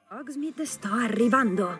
Hogsmeade sto arrivando.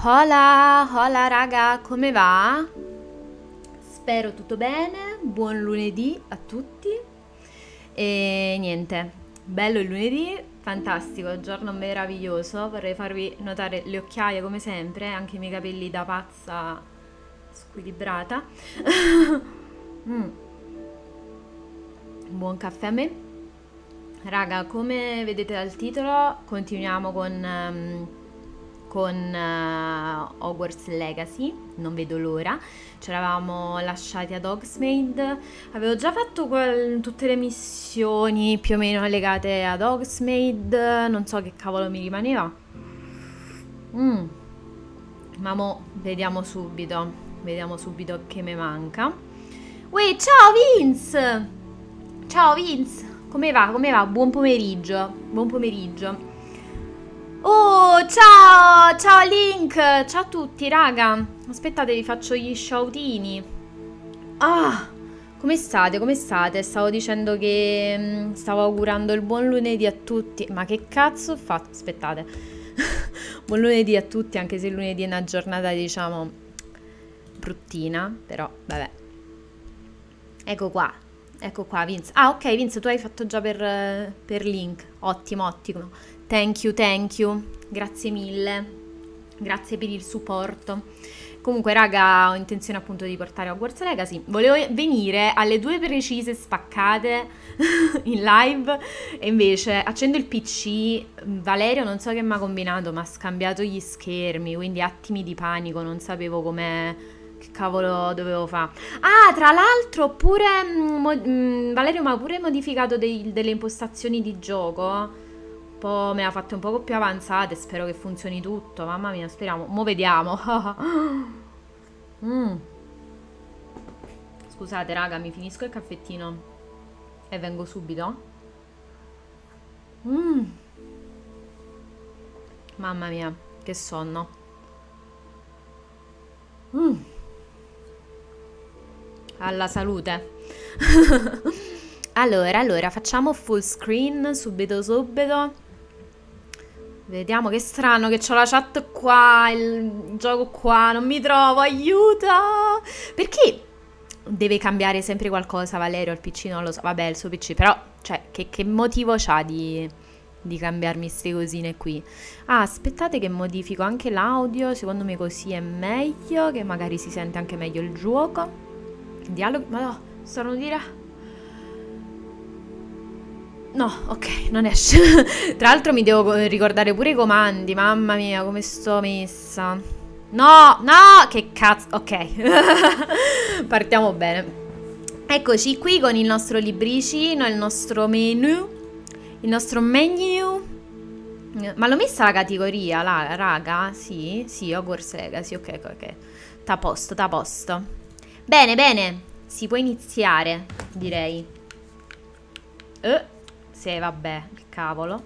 Hola, hola raga, come va? Spero tutto bene, buon lunedì a tutti. E niente, bello il lunedì, fantastico, giorno meraviglioso. Vorrei farvi notare le occhiaie come sempre, anche i miei capelli da pazza squilibrata. Mm. Buon caffè a me. Raga, come vedete dal titolo, continuiamo con Hogwarts Legacy, non vedo l'ora. Ci eravamo lasciati ad Hogsmeade. Avevo già fatto tutte le missioni più o meno legate ad Hogsmeade, non so che cavolo mi rimaneva. Ma mo vediamo subito che mi manca. Uè, ciao Vince! Ciao Vince! Come va? Come va? Buon pomeriggio. Buon pomeriggio. Oh, ciao! Ciao Link! Ciao a tutti, raga. Aspettate, vi faccio gli shoutini. Ah! Come state? Come state? Stavo dicendo che stavo augurando il buon lunedì a tutti. Ma che cazzo ho fatto? Aspettate. Buon lunedì a tutti, anche se lunedì è una giornata, diciamo, bruttina. Però, vabbè. Ecco qua, Vince. Ah, ok, Vince, tu hai fatto già per Link. Ottimo, ottimo. Thank you. Grazie mille. Grazie per il supporto. Comunque, raga, ho intenzione appunto di portare Hogwarts Legacy. Volevo venire alle 2 precise spaccate in live e invece accendo il PC. Valerio non so che mi ha combinato, ma ha scambiato gli schermi, quindi attimi di panico, non sapevo come... Che cavolo dovevo fare? Ah, tra l'altro pure Valerio mi ha pure modificato delle impostazioni di gioco. Un po', me le ha fatte un poco più avanzate. Spero che funzioni tutto. Mamma mia, speriamo. Mo' vediamo. Scusate, raga, mi finisco il caffettino e vengo subito. Mamma mia, che sonno. Alla salute. Allora, facciamo full screen subito. Vediamo, che strano che c'ho la chat qua, il gioco qua, non mi trovo, aiuto! Perché deve cambiare sempre qualcosa, Valerio? Il PC non lo so, vabbè, il suo PC, però, cioè, che motivo c'ha di cambiarmi queste cosine qui? Ah, aspettate che modifico anche l'audio, secondo me così è meglio, che magari si sente anche meglio il gioco. Dialogo, ma no, sono dire... No, ok, non esce. Tra l'altro mi devo ricordare pure i comandi. Mamma mia, come sto messa. No, che cazzo. Ok. Partiamo bene. Eccoci qui con il nostro libricino, il nostro menu. Il nostro menu. Ma l'ho messa la categoria, là, raga? Sì, Hogwarts Legacy, ok. Ta posto. Bene. Si può iniziare, direi. Sì, vabbè, il cavolo.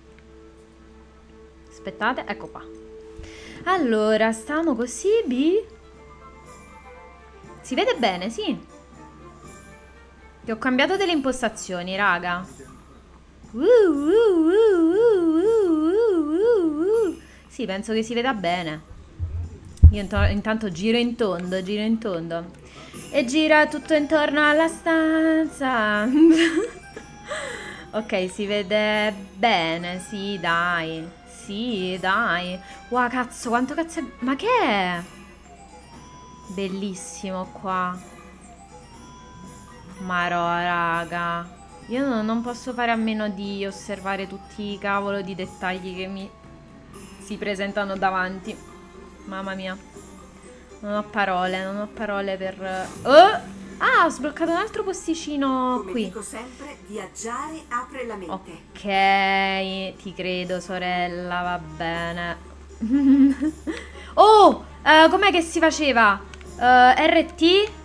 Aspettate, ecco qua. Allora, stiamo così, Si vede bene, sì. Che ho cambiato delle impostazioni, raga. Sì, penso che si veda bene. Io intanto giro in tondo. E gira tutto intorno alla stanza. Ok, si vede bene, sì, dai. Wow, cazzo, quanto cazzo è... Ma che è? Bellissimo qua. Marò, raga. Io non posso fare a meno di osservare tutti i cavolo di dettagli che mi si presentano davanti. Mamma mia. Non ho parole per... Oh! Ah, ho sbloccato un altro posticino Come qui. dico sempre, viaggiare apre la mente. Ok, ti credo, sorella, va bene. Oh, com'è che si faceva? RT?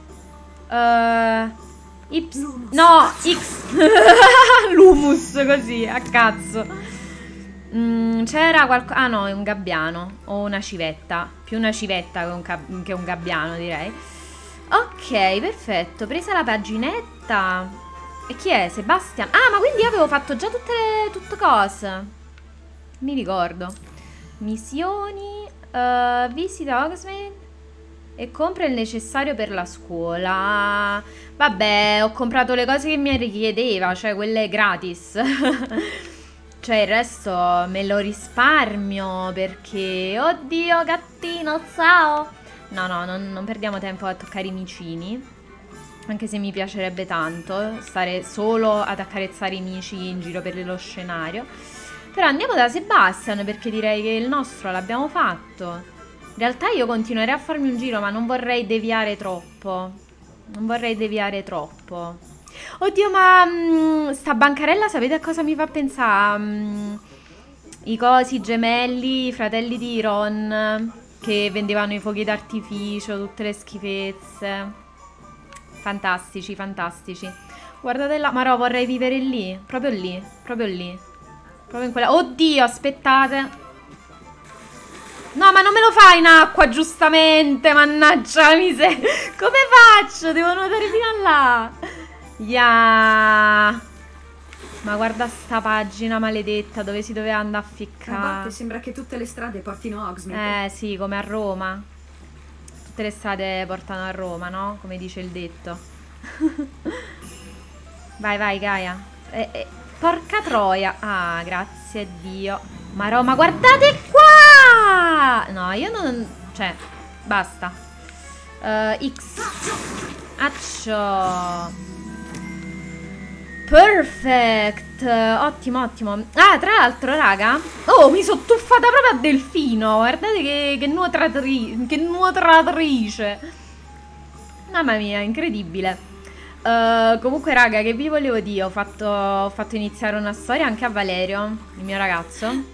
Y... No, X. L'humus, così, a cazzo. C'era qualcosa... Ah no, è un gabbiano o una civetta. Più una civetta che un gabbiano, direi. Ok, perfetto. Presa la paginetta. E chi è? Sebastian? Ah, ma quindi io avevo fatto già tutte cose. Mi ricordo. Missioni. Visita Hogsmeade e compra il necessario per la scuola. Vabbè, ho comprato le cose che mi richiedeva, cioè quelle gratis. Cioè il resto me lo risparmio perché... Oddio, gattino, ciao! No, non perdiamo tempo a toccare i micini. Anche se mi piacerebbe tanto stare solo ad accarezzare i mici in giro per lo scenario. Però andiamo da Sebastian perché direi che il nostro l'abbiamo fatto. In realtà io continuerei a farmi un giro, ma non vorrei deviare troppo. Non vorrei deviare troppo. Oddio, ma sta bancarella sapete a cosa mi fa pensare? I cosi gemelli, i fratelli di Ron, che vendevano i fuochi d'artificio, tutte le schifezze. Fantastici, fantastici. Guardate là, ma no, vorrei vivere lì. Proprio lì, proprio lì. Proprio in quella... Oddio, aspettate. No, ma non me lo fai in acqua, giustamente, mannaggia la miseria. Come faccio? Devo nuotare fino a là. Ma guarda sta pagina maledetta dove si doveva andare a ficcare. A volte sembra che tutte le strade portino a Hogsmeade. Sì, come a Roma. Tutte le strade portano a Roma, no? Come dice il detto. Vai, vai, Gaia. Porca troia. Ah, grazie a Dio. Ma Roma, guardate qua! No, io non... Cioè, basta. X. Accio. Perfect. Ottimo, ottimo. Ah, tra l'altro, raga. Oh, mi sono tuffata proprio a delfino. Guardate che nuotatrice. Mamma mia, incredibile. Comunque, raga, che vi volevo dire? Ho fatto iniziare una storia anche a Valerio, il mio ragazzo.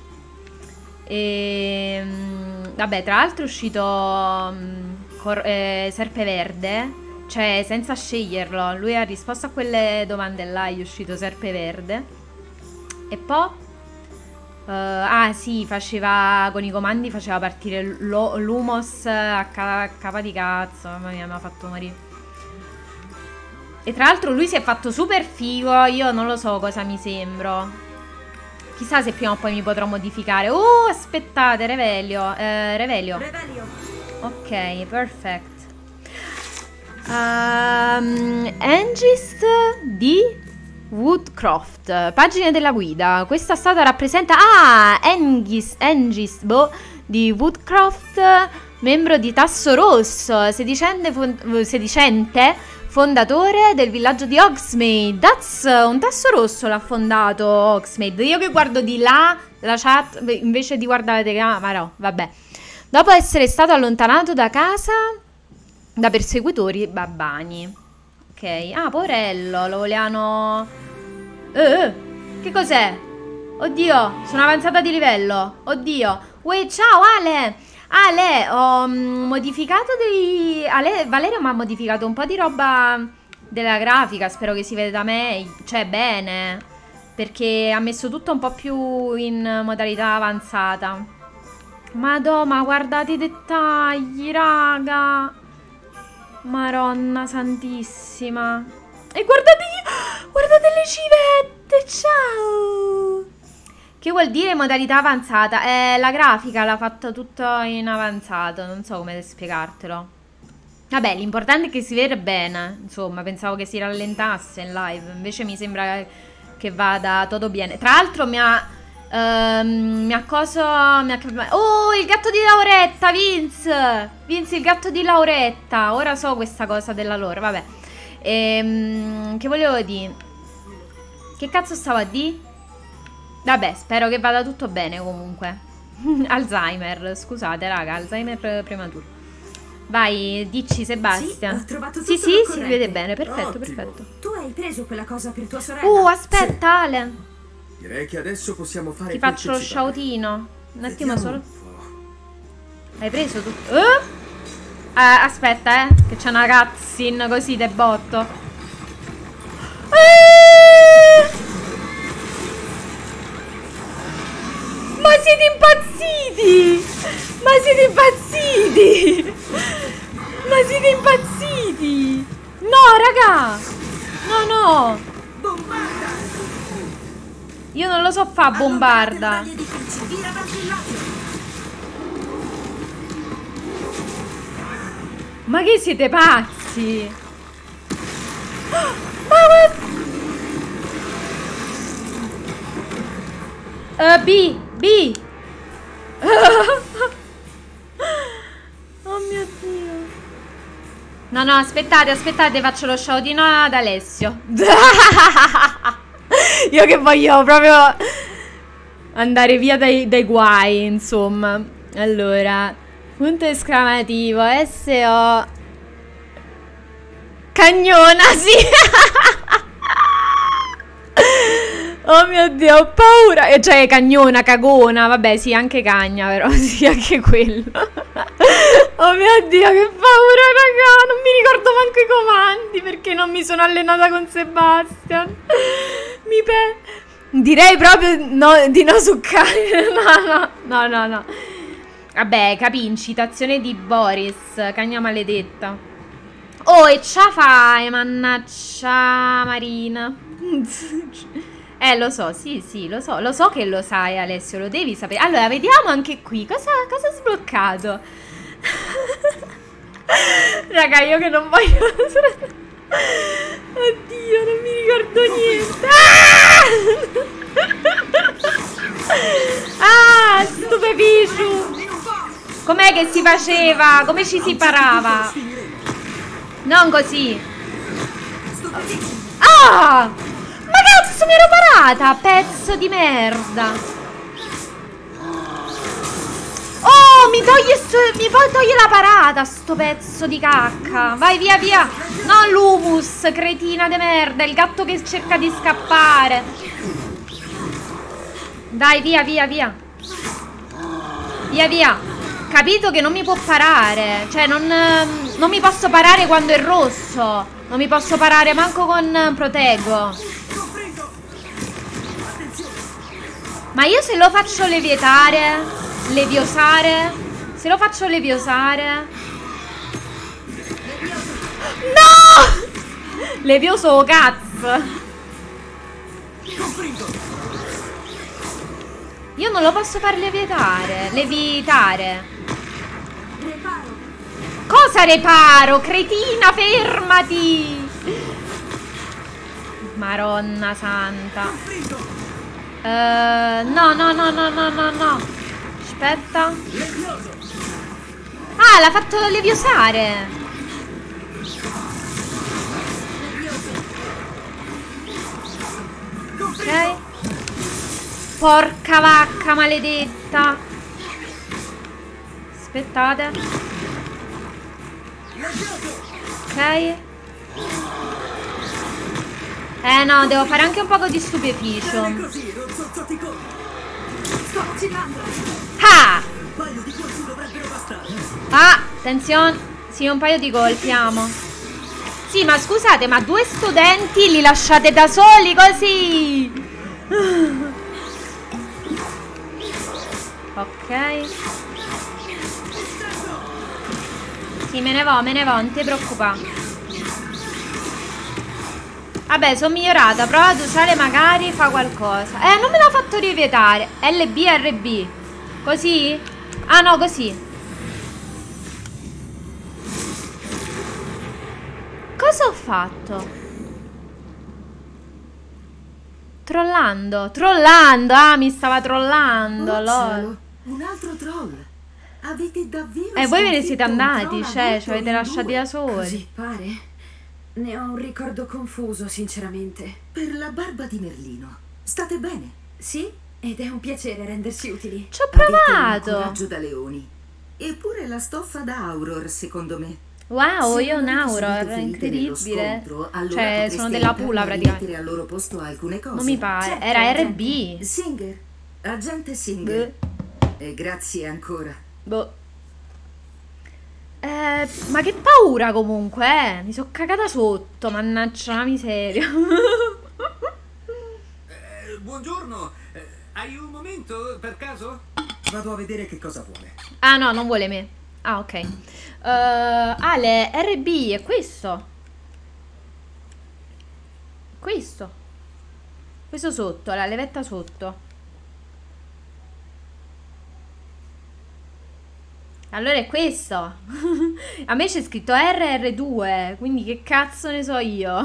E vabbè, tra l'altro è uscito Serpeverde. Cioè, senza sceglierlo. Lui ha risposto a quelle domande là, è uscito Serpeverde. E poi ah sì, faceva con i comandi, faceva partire l'Humos a capa di cazzo. Mamma mia, mi ha fatto morire. E tra l'altro lui si è fatto super figo. Io non lo so cosa mi sembro. Chissà se prima o poi mi potrò modificare. Oh, aspettate, Revelio. Revelio. Ok, perfect. Engist di Woodcroft. Pagine della guida. Questa statua rappresenta... Ah, Engist di Woodcroft, membro di Tasso Rosso, sedicente fondatore del villaggio di Hogsmeade. That's un Tasso Rosso l'ha fondato Hogsmeade. Io che guardo di là la chat invece di guardare la telecamera, no, vabbè. Dopo essere stato allontanato da casa da persecutori babbani. Ok. Ah, poverello, lo volevano... che cos'è? Oddio, sono avanzata di livello. Oddio. Uè, ciao Ale. Ale, ho modificato dei... Valerio mi ha modificato un po' di roba della grafica. Spero che si veda meglio. Cioè, bene. Perché ha messo tutto un po' più in modalità avanzata. Madonna, guardate i dettagli, raga. Maronna santissima. E guardate le civette. Ciao. Che vuol dire modalità avanzata? La grafica l'ha fatta tutto in avanzato. Non so come spiegartelo. Vabbè, l'importante è che si vede bene. Insomma, pensavo che si rallentasse in live. Invece mi sembra che vada tutto bene. Tra l'altro mi ha oh, il gatto di Lauretta, Vince, il gatto di Lauretta. Ora so questa cosa della lore, vabbè. Che volevo dire? Che cazzo stavo a dire? Vabbè, spero che vada tutto bene comunque. Alzheimer, scusate raga, Alzheimer prematuro. Vai, dici Sebastian. Sì, ho trovato tutto sì, si vede bene, perfetto, Ottimo. perfetto. Tu hai preso quella cosa per tua sorella? Aspetta, Ale. Direi che adesso possiamo fare Ti quel faccio lo che ci pare. sciautino. Un attimo Vediamo solo. un po'. Hai preso tutto? Aspetta, che c'è una cutscene così de botto. Ma siete impazziti! Ma siete impazziti! Ma siete impazziti! No, raga! No! Io non lo so fa bombarda. Ma che siete pazzi? B. Oh mio Dio. No, aspettate, faccio lo shoutino ad Alessio. Io che voglio proprio andare via dai guai, insomma. Allora, punto esclamativo, SO Cagnona, sì. Oh mio Dio, ho paura. Cioè, cagnona, cagona. Vabbè, sì, anche cagna, però. Sì, anche quello. Oh mio Dio, che paura, raga. Non mi ricordo manco i comandi perché non mi sono allenata con Sebastian. Direi proprio di no succare. No. Vabbè, capì, incitazione di Boris. Cagna maledetta. Oh, e ciao fai, mannaggia Marina. Lo so, sì, lo so che lo sai, Alessio, lo devi sapere. Allora, vediamo anche qui, cosa ho sbloccato? Raga, io che non voglio... Oddio, non mi ricordo niente. Ah, stupeficio. Com'è che si faceva? Come ci si parava? Non così. Ah! Ma cazzo, mi ero parata! Pezzo di merda! Oh, mi toglie la parata, sto pezzo di cacca! Vai, via! No, l'humus, cretina de merda! Il gatto che cerca di scappare! Dai, via! Via! Capito che non mi può parare! Cioè, non mi posso parare quando è rosso! Non mi posso parare manco con proteggo! Ma io se lo faccio leviosare, se lo faccio leviosare... No! Levioso cazzo! Io non lo posso far levitare. Cosa reparo? Cretina, fermati! Maronna santa. No. Aspetta. Ah, l'ha fatto leviosare. Ok. Porca vacca maledetta. Aspettate. Ok. No, devo fare anche un poco di stupeficio. Ah! Attenzione. Sì, un paio di colpi, amo. Sì, ma scusate, ma 2 studenti li lasciate da soli così? Ok. Sì, me ne vo, non ti preoccupare. Vabbè, sono migliorata. Prova ad usare, magari fa qualcosa. Non me l'ha fatto rivetare. LB, RB. Così? Ah no, così. Cosa ho fatto? Trollando. Ah, mi stava trollando. Lol. Un altro troll. Avete davvero... Voi ve ne siete andati, cioè, ci avete lasciati da soli. Così pare. Ne ho un ricordo confuso, sinceramente. Per la barba di Merlino. State bene? Sì, ed è un piacere rendersi utili. Ci ho provato. Avete un coraggio da leoni. Eppure la stoffa da Auror, secondo me. Wow, io ho un Auror, incredibile. Cioè, sono della Pula praticamente. Al loro posto alcune cose. Non mi pare, certo, era RB. Singer, agente Singer. E grazie ancora. Boh. Ma che paura comunque, mi sono cagata sotto, mannaggia la miseria. Buongiorno, hai un momento per caso? Vado a vedere che cosa vuole. Ah no, non vuole me. Ah, ok. Ale, RB, è questo. Questo sotto, la levetta sotto. Allora è questo. A me c'è scritto RR2, quindi che cazzo ne so io.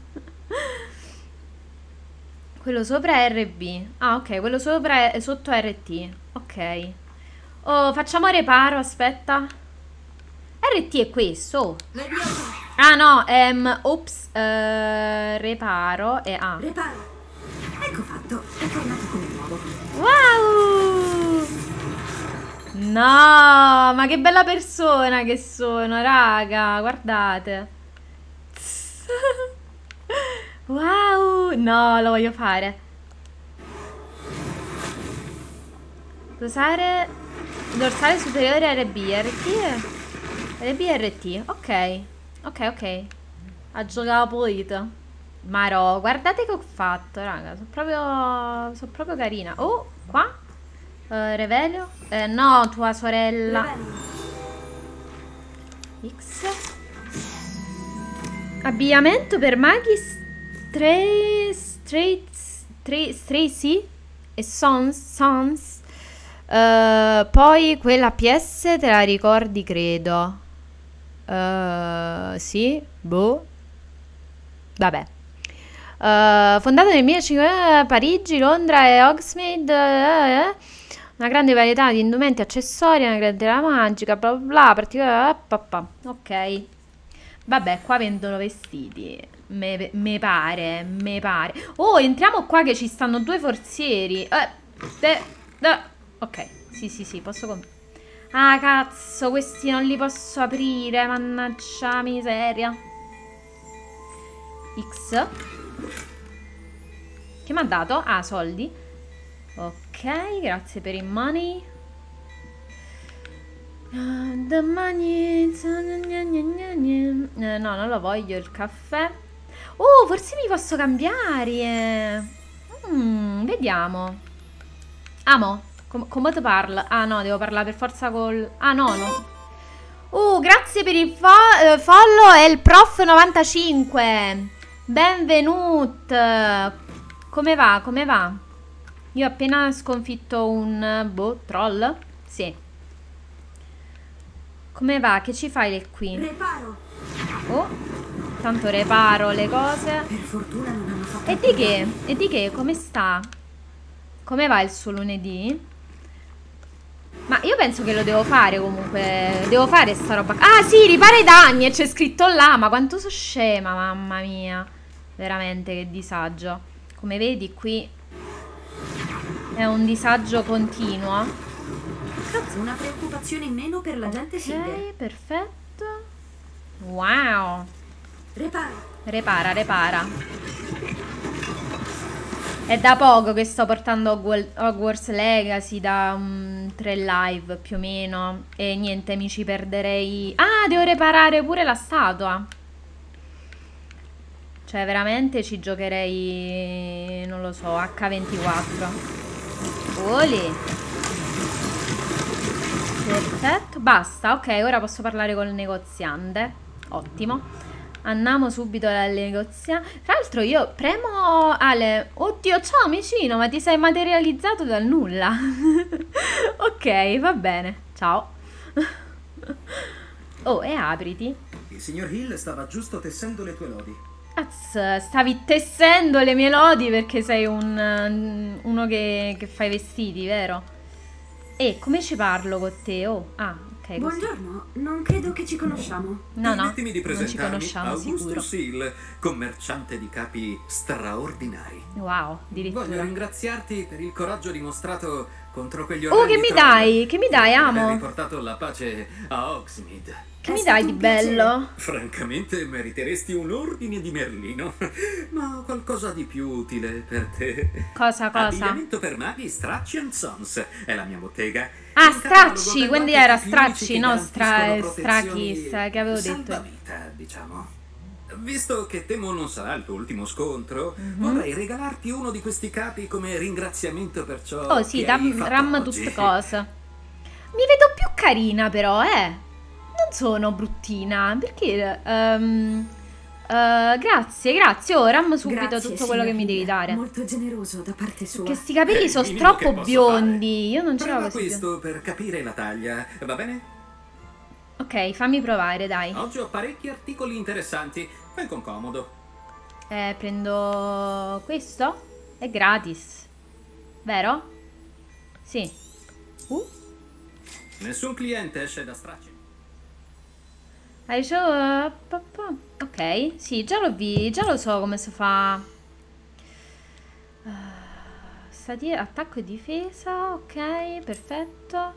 Quello sopra è RB. Ah, ok, quello sopra è sotto RT. Ok. Oh, facciamo reparo, aspetta. RT è questo. Oh. Ah no, ops, reparo e A. Reparo. Ecco fatto, è tornato come nuovo. Wow! No, ma che bella persona che sono, raga, guardate. Wow, no, lo voglio fare. Usare dorsale superiore RB, RB e RT. Ok, ok. Ha giocato pulito. Maro, guardate che ho fatto, raga. Sono proprio carina. Oh, qua. Revelio. No, tua sorella. X. Abbigliamento per maghi Tracy e Sons. Poi quella PS te la ricordi, credo. Sì, boh. Vabbè. Fondato nel 1500 Parigi, Londra e Hogsmeade. Una grande varietà di indumenti, accessori, una grande magica, bla bla bla, particolare. Ok. Vabbè, qua vendono vestiti. Me pare. Oh, entriamo qua che ci stanno due forzieri. Ok, sì, posso ah, cazzo, questi non li posso aprire. Mannaggia miseria. X. Che mi ha dato? Ah, soldi. Ok, grazie per il money. The money. No, non lo voglio il caffè. Oh, forse mi posso cambiare. Vediamo. Amo. Come ti parla? Ah no, devo parlare per forza col... Ah no. Grazie per il follow e il prof 95. Benvenuto. Come va? Io ho appena sconfitto un... troll? Sì. Come va? Che ci fai qui? Reparo. Oh, tanto reparo le cose. Per fortuna non hanno fatto... E di che? E di che? Come sta? Come va il suo lunedì? Ma io penso che lo devo fare comunque. Devo fare sta roba. Ah sì, ripara i danni. E c'è scritto là. Ma quanto so scema, mamma mia. Veramente che disagio. Come vedi qui è un disagio continuo. Cazzo, una preoccupazione in meno per la gente Singer. Ok, perfetto. Wow. Repara. È da poco che sto portando Hogwarts Legacy, da 3 live più o meno. E niente, mi ci perderei. Ah, devo reparare pure la statua. Cioè veramente ci giocherei, non lo so, H24. Oli. Perfetto, basta, ok, ora posso parlare col negoziante. Ottimo. Andiamo subito al negoziante. Tra l'altro io premo Ale. Oddio, ciao vicino, ma ti sei materializzato dal nulla. Ok, va bene, ciao. Oh, e apriti. Il signor Hill stava giusto tessendo le tue lodi. Cazzo, stavi tessendo le mie lodi perché sei uno che fa i vestiti, vero? E come ci parlo con te? Oh, ah, ok. Buongiorno, non credo che ci conosciamo. No, Permettimi di non ci presentarmi conosciamo Augustus sicuro. Hill, commerciante di capi straordinari. Wow, Voglio addirittura. ringraziarti per il coraggio dimostrato contro quegli Oh, orrendi che mi troll. dai? Che mi dai, Hai amo? riportato la pace a Hogsmeade. Che È mi stato dai di un piacere. bello? Francamente meriteresti un ordine di Merlino, ma ho qualcosa di più utile per te. Cosa? Abbigliamento per maghi Stracci & Sons è la mia bottega. Ah, In catalogo Stracci, tengo quindi anche era capi unici Stracci, che no garantiscono Strachis, protezioni che avevo detto. salvavita, diciamo. Visto che temo non sarà il tuo ultimo scontro, vorrei regalarti uno di questi capi come ringraziamento per ciò Oh sì, che hai fatto ram oggi. tutte cose. Mi vedo più carina però, Non sono bruttina. Perché? Grazie. Oh, ram subito Grazie, tutto quello che signor mi devi Hill. dare. Molto generoso da parte sua. Che sti capelli È il sono minimo che troppo posso biondi. Io non ce l'ho Prova così biondi. questo per capire la taglia, va bene? Ok, fammi provare, dai. Oggi ho parecchi articoli interessanti. Fai con comodo. Prendo questo? È gratis. Vero? Sì. Nessun cliente esce da stracci. Hai ok, sì, già lo so come si fa. Attacco e difesa, ok, perfetto.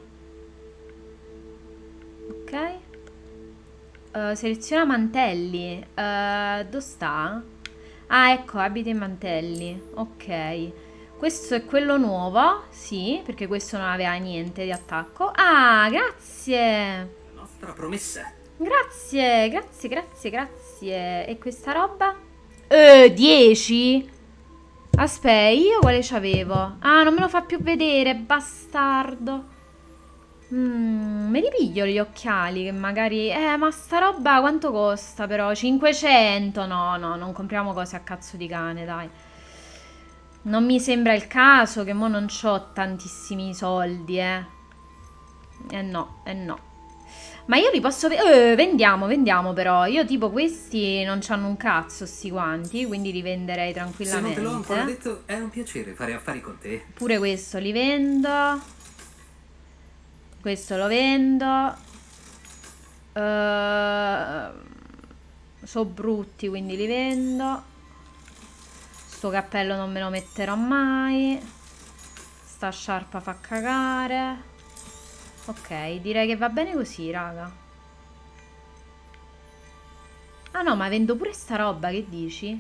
Ok. Seleziona mantelli. Dove sta? Ah, ecco, abiti e mantelli. Ok. Questo è quello nuovo, sì, perché questo non aveva niente di attacco. Ah, grazie. La nostra promessa. Grazie, grazie, grazie, grazie. E questa roba? 10? Aspetta, io quale c'avevo? Ah, non me lo fa più vedere, bastardo. Me li piglio gli occhiali che magari... ma sta roba quanto costa però? 500? No, no, non compriamo cose a cazzo di cane, dai. Non mi sembra il caso, che mo non c'ho tantissimi soldi, no, no. Ma io li posso... vendiamo però. Io tipo questi non c'hanno un cazzo sti guanti, quindi li venderei tranquillamente. Se non te l'ho ancora detto, è un piacere fare affari con te. Pure questo li vendo. Questo lo vendo. Sono brutti, quindi li vendo. Sto cappello non me lo metterò mai. Sta sciarpa fa cagare. Ok, direi che va bene così, raga. Ah no, ma vendo pure sta roba, che dici?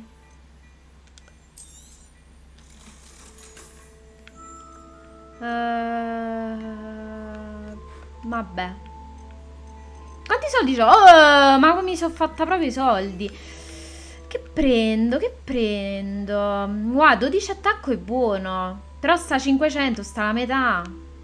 Vabbè. Quanti soldi ho? Oh, ma come mi sono fatta proprio i soldi? Che prendo? Che prendo? Wow, 12 attacco è buono. Però sta 500, sta la metà.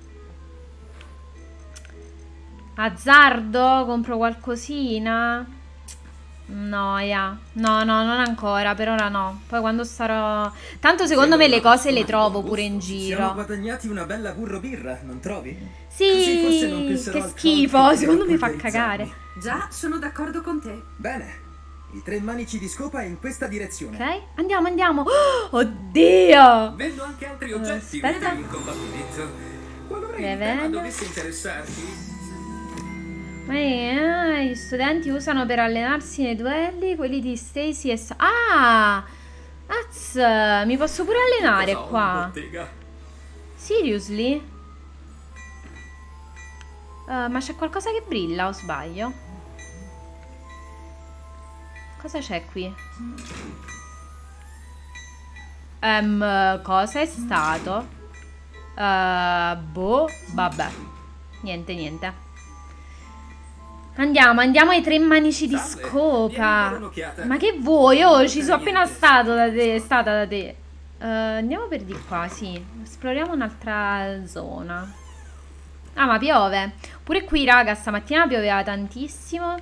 Azzardo? Compro qualcosina? No, no, no, non ancora, per ora no. Poi quando sarò... Tanto secondo me le cose le trovo pure in giro. Siamo guadagnati una bella burro birra, non trovi? Sì, così forse non penserò che al schifo, conto secondo me fa polverizzarmi. cagare. Già, sono d'accordo con te. Bene, i 3 manici di scopa in questa direzione. Ok, andiamo, andiamo. Oh, oddio! Vendo anche altri oggetti aspetta. utili in combattimento. Qualora il Beve. tema dovesse interessarti... Gli studenti usano per allenarsi nei duelli quelli di Stacy e... Ah! Az, mi posso pure allenare Cosa ho in qua. bottega? Seriously? Ma c'è qualcosa che brilla o sbaglio? Cosa c'è qui? Cosa è stato? Boh, vabbè. Niente, niente. Andiamo ai 3 manici di Salve, scopa. vieni a dare un'occhiata. Ma che vuoi? Oh, ci sono appena Niente. stata da te. Andiamo per di qua, sì. Esploriamo un'altra zona. Ah, ma piove. Pure qui, raga, stamattina pioveva tantissimo.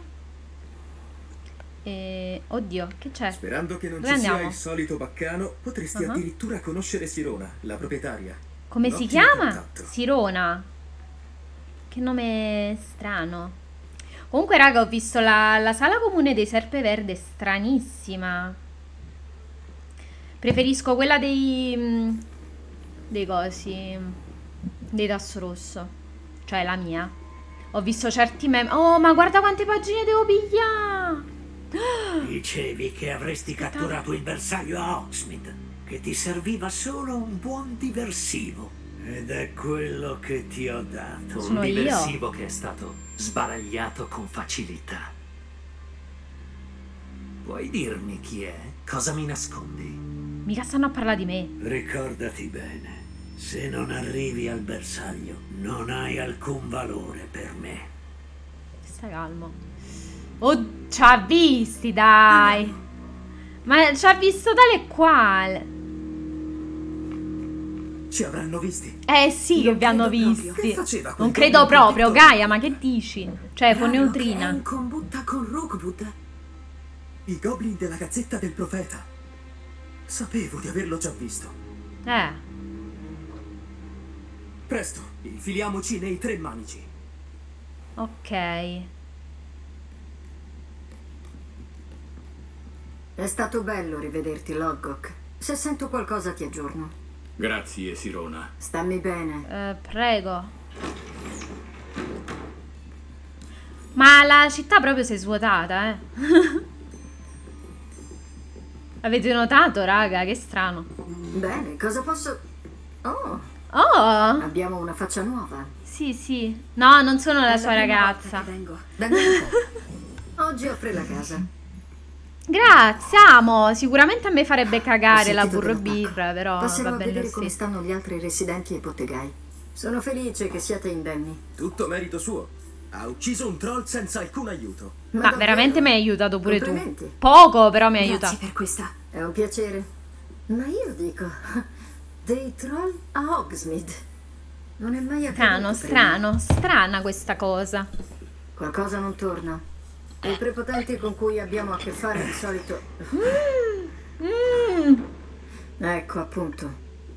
Oddio, che c'è? Sperando che non Dove ci sia andiamo? il solito baccano, potresti addirittura conoscere Sirona, la proprietaria. Come Un si ottimo chiama? contatto. Sirona. Che nome strano. Comunque, raga, ho visto la sala comune dei Serpeverde, stranissima. Preferisco quella dei cosi, dei Tasso Rosso. Cioè la mia. Ho visto certi meme. Oh, ma guarda quante pagine devo pigliare. Dicevi che avresti catturato il bersaglio a Hogsmeade, che ti serviva solo un buon diversivo. Ed è quello che ti ho dato. Sono Un io. diversivo che è stato sbaragliato con facilità. Puoi dirmi chi è? Cosa mi nascondi? Mica stanno a parlare di me. Ricordati bene, se non arrivi al bersaglio, non hai alcun valore per me. Stai calmo. Oh, ci ha visti, dai. Ma ci ha visto tale e quale. Ci avranno visti. Sì, che vi hanno credo visti. proprio. Che faceva quel Non credo goblin proprio, piccolo? Gaia, ma che dici? Cioè, con Raro che è neutrina. in combutta con Rookwood. I goblin della gazzetta del profeta. Sapevo di averlo già visto. Presto, infiliamoci nei 3 manici. Ok. È stato bello rivederti, Lodgok. Se sento qualcosa ti aggiorno. Grazie, Sirona. Stammi bene. Prego. Ma la città proprio si è svuotata, eh. Avete notato, raga? Che strano. Bene, cosa posso... Oh, Oh! abbiamo una faccia nuova. Sì, sì. No, non sono la È sua prima volta ragazza. che vengo. Venga un po'. Oggi offri la casa. Grazie, amo. Sicuramente a me farebbe cagare Ho la sentito burro della birra, pacca. però Passerò va a bene vedere lo come stesso. stanno gli altri residenti e i bottegai. Sono felice che siate indenni. Tutto merito suo. Ha ucciso un troll senza alcun aiuto. Ma davvero? veramente mi hai aiutato pure tu. Complimenti. Poco, però mi hai Grazie aiutato. per questa. È un piacere. Ma io dico... Dei troll a Hogsmeade. Non è mai accaduto Strano, prima. strana questa cosa. Qualcosa non torna. I prepotenti con cui abbiamo a che fare di solito... Ecco, appunto.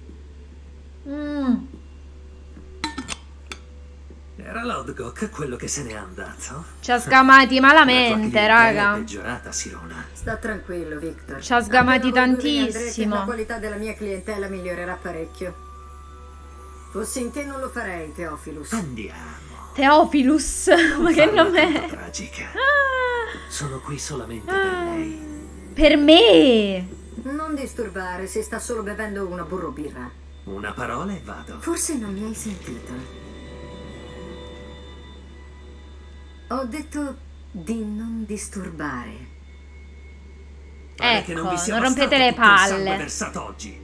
Era Lodgok quello che se n'è andato? Ci ha sgamati La tua malamente, clientela è raga. peggiorata, Sirona. Sta tranquillo, Victor. Ci ha sgamati Appena voi due vi andrete, tantissimo. la qualità della mia clientela migliorerà parecchio. Fossi in te non lo farei, Teofilus. Andiamo. Teofilus, ma che Farla nome tanto è? tragica. Sono qui solamente per lei. Per me. Non disturbare, si sta solo bevendo una burro birra. Una parola e vado. Forse non mi hai sentito. Ho detto di non disturbare. Pare che Ecco, vi sia non rompete bastato le tutto il sangue palle. versato oggi.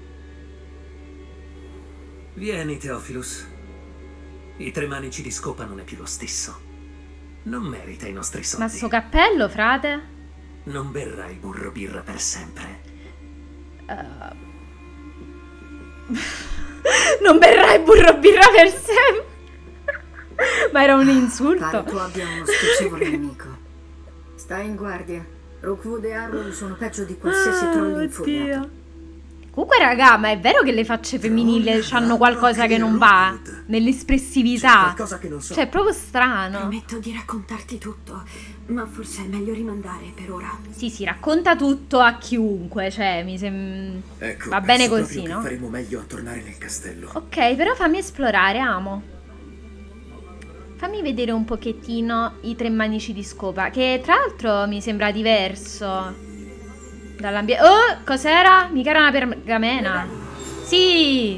Vieni, Teofilus. I tre manici di scopa non è più lo stesso. Non merita i nostri soldi. Ma sto cappello, frate? Non berrai burro birra per sempre. Non berrai burro birra per sempre. Ma era un insulto. Pare tu abbia uno spiacevole nemico. Stai in guardia. Rookwood e Harrow sono peggio di qualsiasi troll infuriato. Comunque, raga, ma è vero che le facce femminili hanno qualcosa che non va? C'è Nell'espressività. qualcosa che non so. Cioè, è proprio strano. Prometto di raccontarti tutto, ma forse è meglio rimandare per ora. Sì, sì, racconta tutto a chiunque. Cioè, mi sembra... Ecco, Va bene penso così, proprio no? che faremo meglio a tornare nel castello. Ok, però fammi esplorare, amo. Fammi vedere un pochettino i tre manici di scopa, che tra l'altro mi sembra diverso dall'ambiente. Oh, cos'era? Mica era una pergamena. Sì.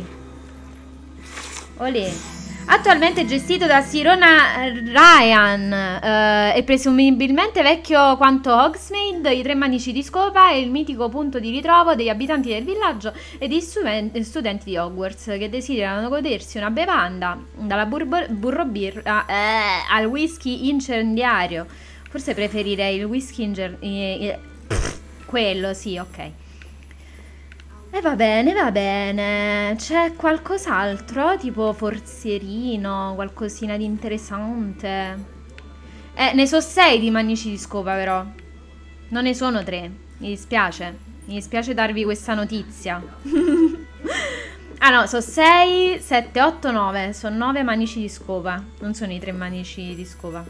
Olè. Attualmente gestito da Sirona Ryan e presumibilmente vecchio quanto Hogsmeade, i tre manici di scopa è il mitico punto di ritrovo degli abitanti del villaggio e degli studenti di Hogwarts che desiderano godersi una bevanda dalla burro birra al whisky incendiario. Forse preferirei il whisky quello, sì, ok. E va bene. C'è qualcos'altro? Tipo forzierino, qualcosina di interessante. Ne so 6 di manici di scopa, però. Non ne sono 3. Mi dispiace. Mi dispiace darvi questa notizia. Ah no, sono 6, 7, 8, 9. Sono 9 manici di scopa. Non sono i 3 manici di scopa.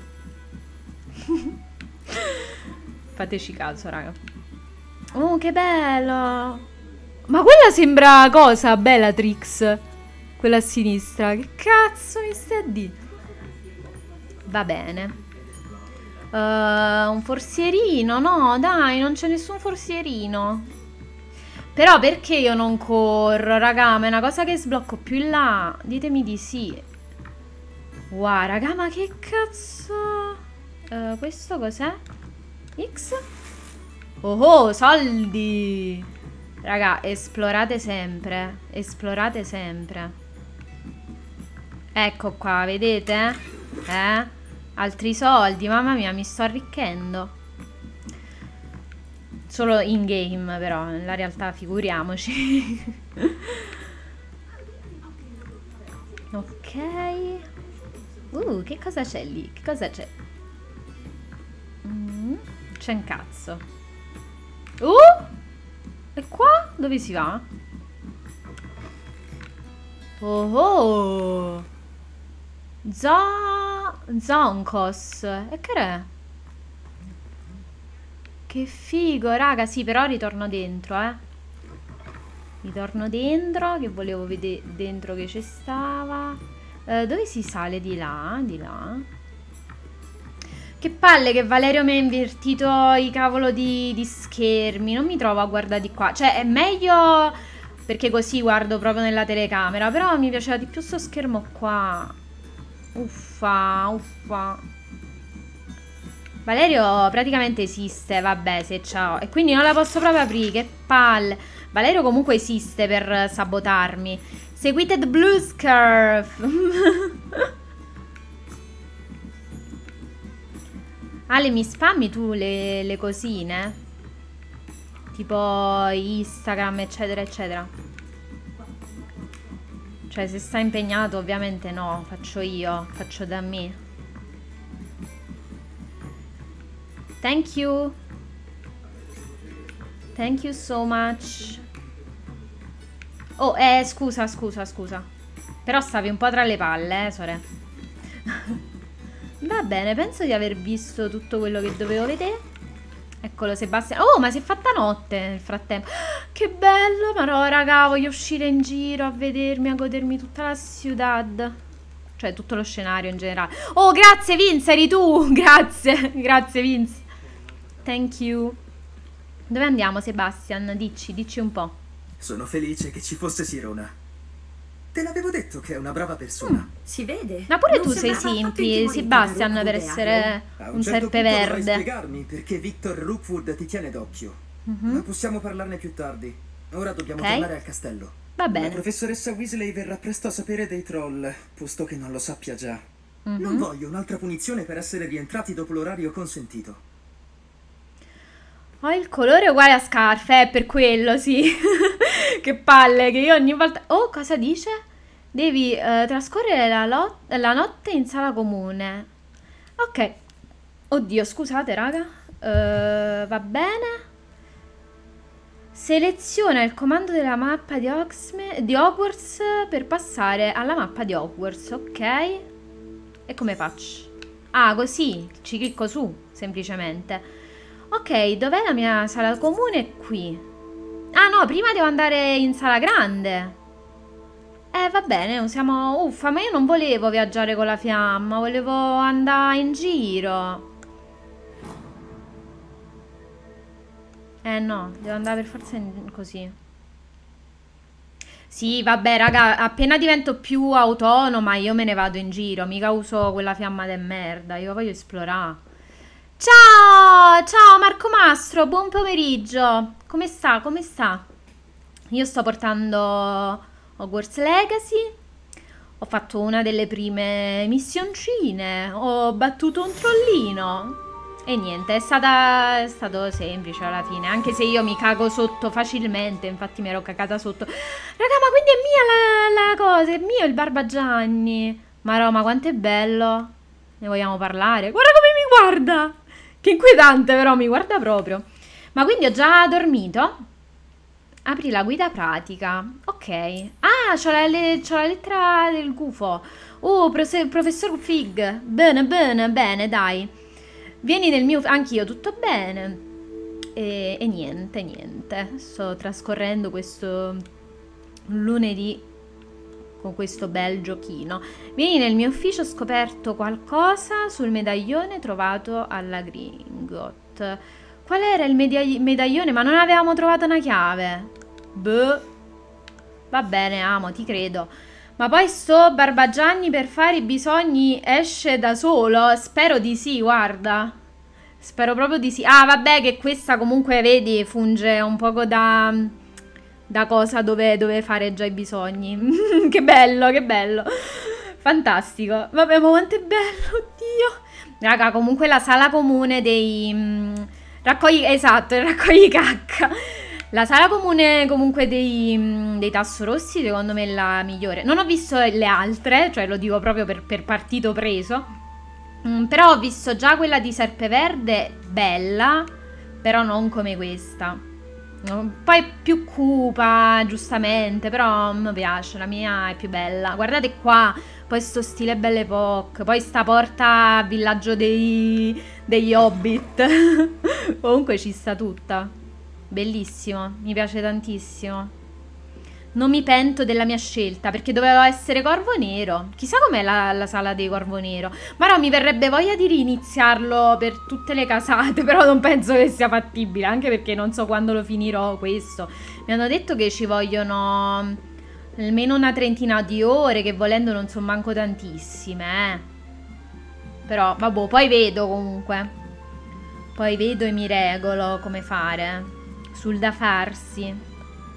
Fateci caso, raga. Oh, che bello! Ma quella sembra cosa? Bellatrix. Quella a sinistra. Che cazzo mi stai a dire? Va bene. Un forsierino? No, dai, non c'è nessun forsierino. Però perché io non corro, raga? Ma è una cosa che sblocco più in là. Ditemi di sì. Wow, raga, ma che cazzo? Questo cos'è? X? Oh, soldi! Raga, esplorate sempre. Esplorate sempre. Ecco qua, vedete? Altri soldi, mamma mia, mi sto arricchendo. Solo in game, però, nella realtà figuriamoci. Ok. Che cosa c'è lì? Che cosa c'è? C'è un cazzo. E qua? Dove si va? Oh! Zonkos. E che è? Che figo, raga. Sì, però ritorno dentro, Ritorno dentro, che volevo vedere dentro che ci stava. Dove si sale? Di là, di là. Che palle che Valerio mi ha invertito i cavolo di schermi. Non mi trovo a guardare di qua. Cioè, è meglio perché così guardo proprio nella telecamera. Però mi piaceva di più sto schermo qua. Uffa, uffa. Valerio praticamente esiste, vabbè, se ciao. E quindi non la posso proprio aprire, che palle. Valerio comunque esiste per sabotarmi. Seguite The Blue Scarf. Ale, mi spammi tu le cosine? Tipo Instagram, eccetera, eccetera. Cioè, se sta impegnato, ovviamente no. Faccio io, faccio da me. Thank you. Thank you so much. Oh, scusa. Però stavi un po' tra le palle, Sore. Va bene, penso di aver visto tutto quello che dovevo vedere. Eccolo Sebastian. Oh, ma si è fatta notte nel frattempo. Che bello, ma no, raga, voglio uscire in giro a vedermi, a godermi tutta la ciudad. Cioè, tutto lo scenario in generale. Oh, grazie Vince, eri tu. Grazie Vince. Thank you. Dove andiamo, Sebastian? Dici un po'. Sono felice che ci fosse Sirona. Te l'avevo detto che è una brava persona. Si vede. Ma pure Non tu sei sembrava affatto simpi, intimorito Sebastian, da per Rookwood essere A un certo punto dovrai serpeverde. spiegarmi perché Victor Rookwood ti tiene d'occhio. Ma possiamo parlarne più tardi. Ora dobbiamo Ok. tornare al castello. Va La bene. professoressa Weasley verrà presto a sapere dei troll, posto che non lo sappia già. Non voglio un'altra punizione per essere rientrati dopo l'orario consentito. Ho il colore uguale a scarfe, per quello, sì. Che palle, che io ogni volta... Oh, cosa dice? Devi trascorrere la notte in sala comune. Ok. Oddio, scusate, raga. Va bene. Seleziona il comando della mappa di Hogwarts per passare alla mappa di Hogwarts, ok? E come faccio? Ah, così, ci clicco su, semplicemente. Ok, dov'è la mia sala comune? È qui. Ah no, prima devo andare in sala grande. Va bene, usiamo... Uffa, ma io non volevo viaggiare con la fiamma, volevo andare in giro. No, devo andare per forza così. Sì, vabbè, raga, appena divento più autonoma io me ne vado in giro. Mica uso quella fiamma de merda, io voglio esplorare. Ciao Marco Mastro, buon pomeriggio. Come sta? Io sto portando Hogwarts Legacy. Ho fatto una delle prime missioncine. Ho battuto un trollino. E niente, è stato semplice alla fine. Anche se io mi cago sotto facilmente. Infatti mi ero cagata sotto. Raga, ma quindi è mia la cosa. È mio il Barbagianni. Ma Roma, quanto è bello. Ne vogliamo parlare? Guarda come mi guarda. Che inquietante, però mi guarda proprio. Ma quindi ho già dormito? Apri la guida pratica. Ok. Ah, c'ho la lettera del gufo. Oh, professor Fig. Bene, dai. Vieni nel mio... Anch'io, tutto bene. E niente. Sto trascorrendo questo lunedì con questo bel giochino. Vieni nel mio ufficio, ho scoperto qualcosa sul medaglione trovato alla Gringotts. Qual era il medaglione? Ma non avevamo trovato una chiave. Boh. Va bene, amo, ti credo. Ma poi sto Barbagianni per fare i bisogni esce da solo? Spero di sì, guarda. Spero proprio di sì. Ah, vabbè, che questa comunque, vedi, funge un poco da cosa dove fare già i bisogni. Che bello. Fantastico. Vabbè, ma quanto è bello, oddio. Raga, comunque la sala comune dei... Esatto, raccogli cacca. La sala comune comunque dei Tasso Rossi secondo me è la migliore. Non ho visto le altre, cioè lo dico proprio per partito preso. Però ho visto già quella di Serpeverde, bella, però non come questa. Poi più cupa, giustamente, però mi piace, la mia è più bella. Guardate qua, Poi sto stile Belle Époque. Poi sta porta a villaggio degli Hobbit. Comunque ci sta tutta. Bellissimo, mi piace tantissimo. Non mi pento della mia scelta, perché doveva essere Corvo Nero. Chissà com'è la sala dei Corvo Nero. Ma no, mi verrebbe voglia di riniziarlo per tutte le casate, però non penso che sia fattibile, anche perché non so quando lo finirò questo. Mi hanno detto che ci vogliono almeno una trentina di ore, che volendo non sono manco tantissime, Però, vabbè, poi vedo comunque. Poi vedo e mi regolo come fare. Sul da farsi.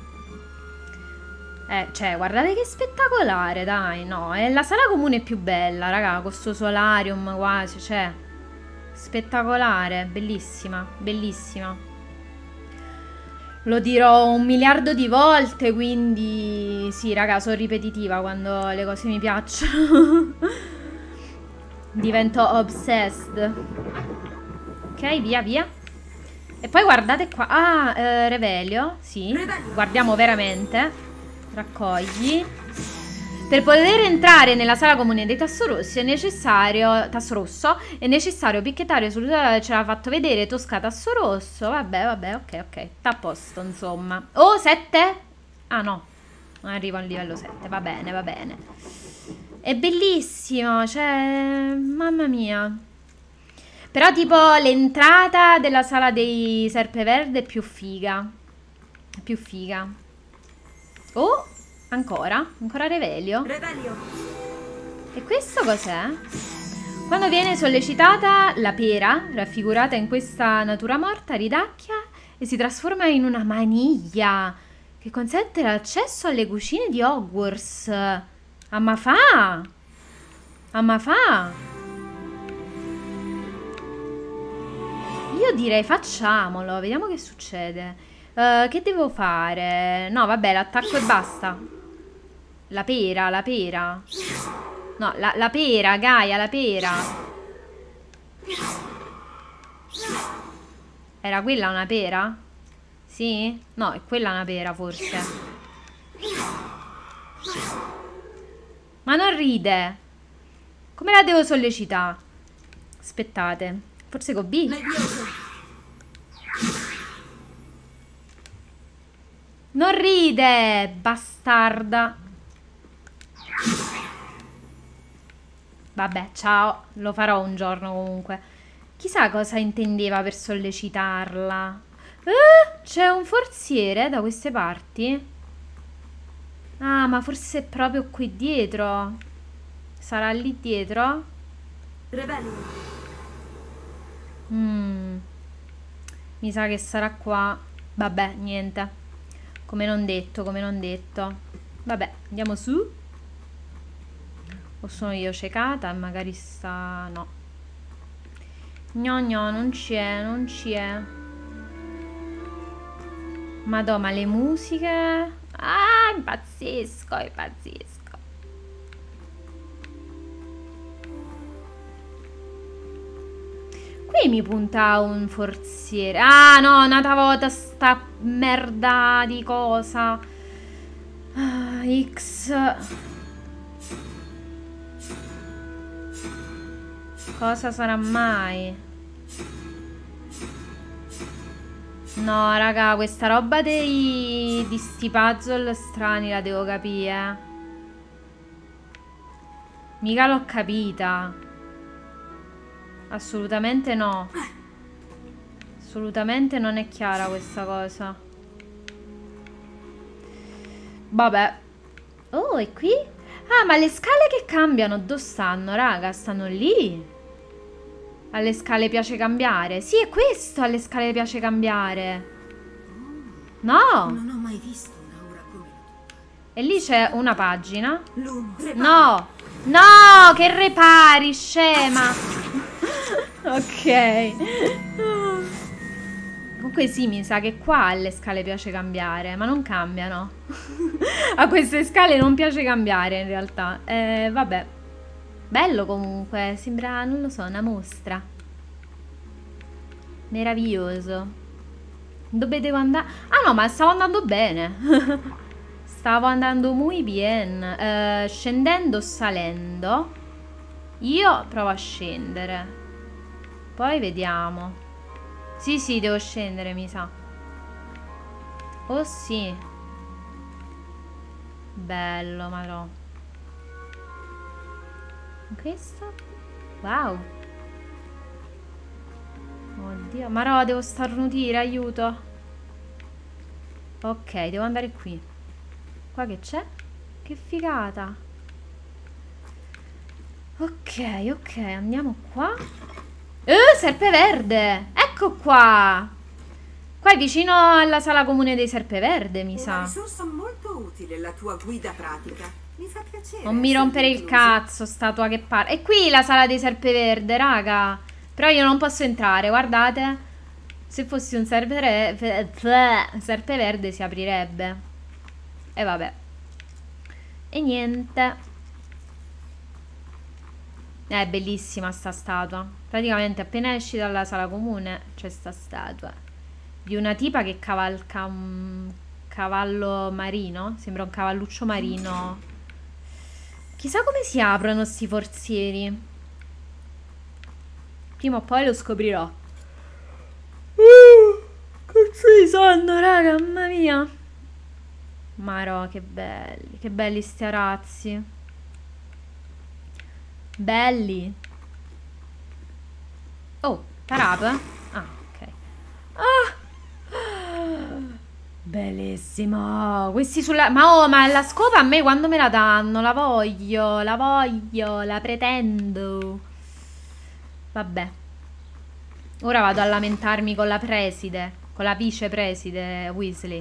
Cioè, guardate che spettacolare, dai, no, è la sala comune più bella, raga, con sto solarium quasi, cioè, spettacolare, bellissima, bellissima. Lo dirò 1 miliardo di volte, quindi, sì, raga, sono ripetitiva quando le cose mi piacciono. Divento obsessed. Ok, via, via. E poi guardate qua, Revelio, sì, guardiamo veramente. Raccogli. Per poter entrare nella sala comune dei Tasso Rossi è necessario Tasso Rosso, è necessario picchettare sul ce l'ha fatto vedere Tosca Tasso Rosso. Vabbè, ok, sta a posto, insomma. Oh, 7? Ah no, non arrivo al livello 7. Va bene, va bene. È bellissimo, cioè, mamma mia. Però tipo l'entrata della sala dei Serpeverde è più figa. È più figa. Oh, ancora Revelio. E questo cos'è? Quando viene sollecitata la pera, raffigurata in questa natura morta, ridacchia e si trasforma in una maniglia che consente l'accesso alle cucine di Hogwarts. Amma fa! Io direi facciamolo, vediamo che succede. Che devo fare? No, vabbè, l'attacco e basta. La pera. No, la pera, Gaia, la pera. Era quella una pera? Sì? No, è quella una pera, forse. Ma non ride. Come la devo sollecitare? Aspettate. Forse con B? Non ride, bastarda. Vabbè, ciao. Lo farò un giorno comunque. Chissà cosa intendeva per sollecitarla. C'è un forziere da queste parti? Ah, ma forse è proprio qui dietro. Sarà lì dietro? Mi sa che sarà qua. Vabbè, niente. Come non detto. Vabbè, andiamo su. O sono io ciecata e magari sta... No. No, non ci è. Madò, ma le musiche... Ah, impazzisco. Qui mi punta un forziere. Ah, no, un'altra volta sta merda di cosa. X. Cosa sarà mai? No, raga, questa roba di sti puzzle strani la devo capire. Mica l'ho capita. Assolutamente no. Assolutamente non è chiara questa cosa. Vabbè. Oh, è qui? Ah, ma le scale che cambiano dove stanno, raga? Stanno lì. Alle scale piace cambiare. Sì, è questo, alle scale piace cambiare. No. Non ho mai visto un'aura come la tua. E lì c'è una pagina. No. No, che repari, scema. Ok. Comunque sì, mi sa che qua alle scale piace cambiare, ma non cambiano. A queste scale non piace cambiare in realtà. Vabbè. Bello comunque, sembra, non lo so, una mostra. Meraviglioso. Dove devo andare? Ah no, ma stavo andando bene. stavo andando muy bien. Scendendo o salendo? Io provo a scendere. Poi vediamo. Sì, sì, devo scendere, mi sa. Oh sì. Bello, marò. Questo? Wow. Oddio, marò, devo starnutire, aiuto. Ok, devo andare qui. Qua che c'è? Che figata. Ok, ok, andiamo qua. Serpeverde! Ecco qua! Qua è vicino alla sala comune dei Serpeverde, mi sa. Una risorsa molto utile, la tua guida pratica. Mi fa piacere. Non mi rompere il cazzo, statua che parla. E qui la sala dei Serpeverde, raga. Però io non posso entrare, guardate. Se fossi un serpeverde si aprirebbe. E vabbè. E niente. È bellissima sta statua. Praticamente appena esci dalla sala comune c'è sta statua di una tipa che cavalca un cavallo marino. Sembra un cavalluccio marino. Chissà come si aprono sti forzieri. Prima o poi lo scoprirò. Cazzo di sonno, raga, mamma mia. Marò, che belli sti arazzi. Belli. Oh, tarap? Ah, ok. Bellissimo. Questi sulla... ma la scopa a me quando me la danno? La voglio, la pretendo. Vabbè. Ora vado a lamentarmi con la preside, con la vicepreside Weasley.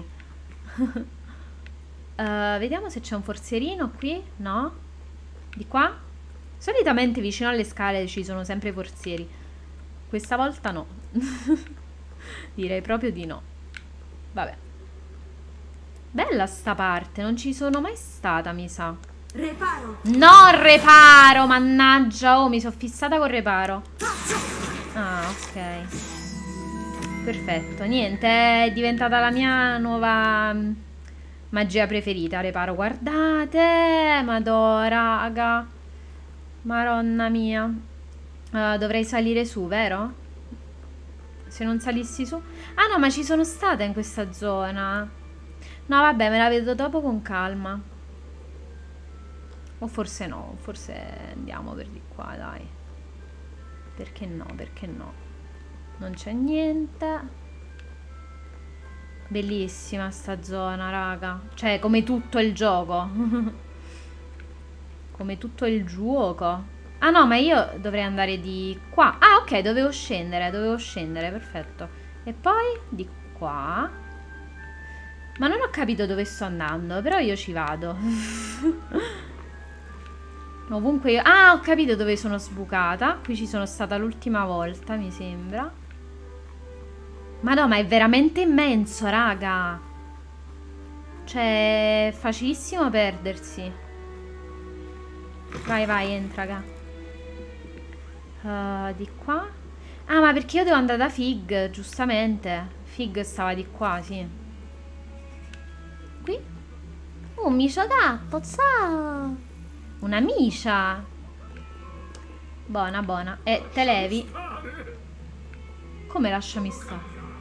Vediamo se c'è un forzierino qui. No? Di qua? Solitamente vicino alle scale ci sono sempre forzieri. Questa volta no. Direi proprio di no. Vabbè. Bella sta parte, non ci sono mai stata, mi sa. Reparo. No, reparo, mannaggia. Oh, mi sono fissata col reparo. Ah, ok. Perfetto, niente, è diventata la mia nuova magia preferita, reparo. Guardate, madò, raga. Maronna mia. Dovrei salire su, vero? Se non salissi su... Ah no, ma ci sono stata in questa zona. No, vabbè, me la vedo dopo con calma. O forse no, forse andiamo per di qua, dai. Perché no, perché no? Non c'è niente. Bellissima sta zona, raga. Cioè, come tutto il gioco. Come tutto il gioco. Ah no, ma io dovrei andare di qua. Ah, ok, dovevo scendere, perfetto. E poi di qua. Ma non ho capito dove sto andando, però io ci vado. Ovunque io... Ah, ho capito dove sono sbucata. Qui ci sono stata l'ultima volta, mi sembra. Ma no, ma è veramente immenso, raga. Cioè, è facilissimo perdersi. Vai, vai, entra, raga. Di qua. Ah, ma perché io devo andare da Fig, giustamente. Fig stava di qua, sì. Qui? Un micio gatto, ciao. Una micia. Buona, buona. E te levi. Come lasciami stare?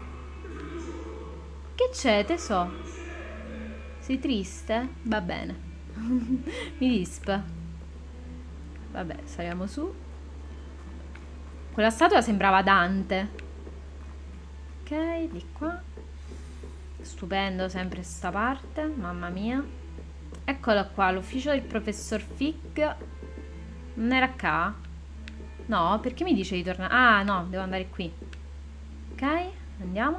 Che c'è, tesò? Sei triste? Va bene. Mi disp. Vabbè, saliamo su. Quella statua sembrava Dante. Ok, di qua. Stupendo sempre sta parte. Mamma mia. Eccolo qua, l'ufficio del professor Fig. Non era qua? No, perché mi dice di tornare? Ah, no, devo andare qui. Ok, andiamo.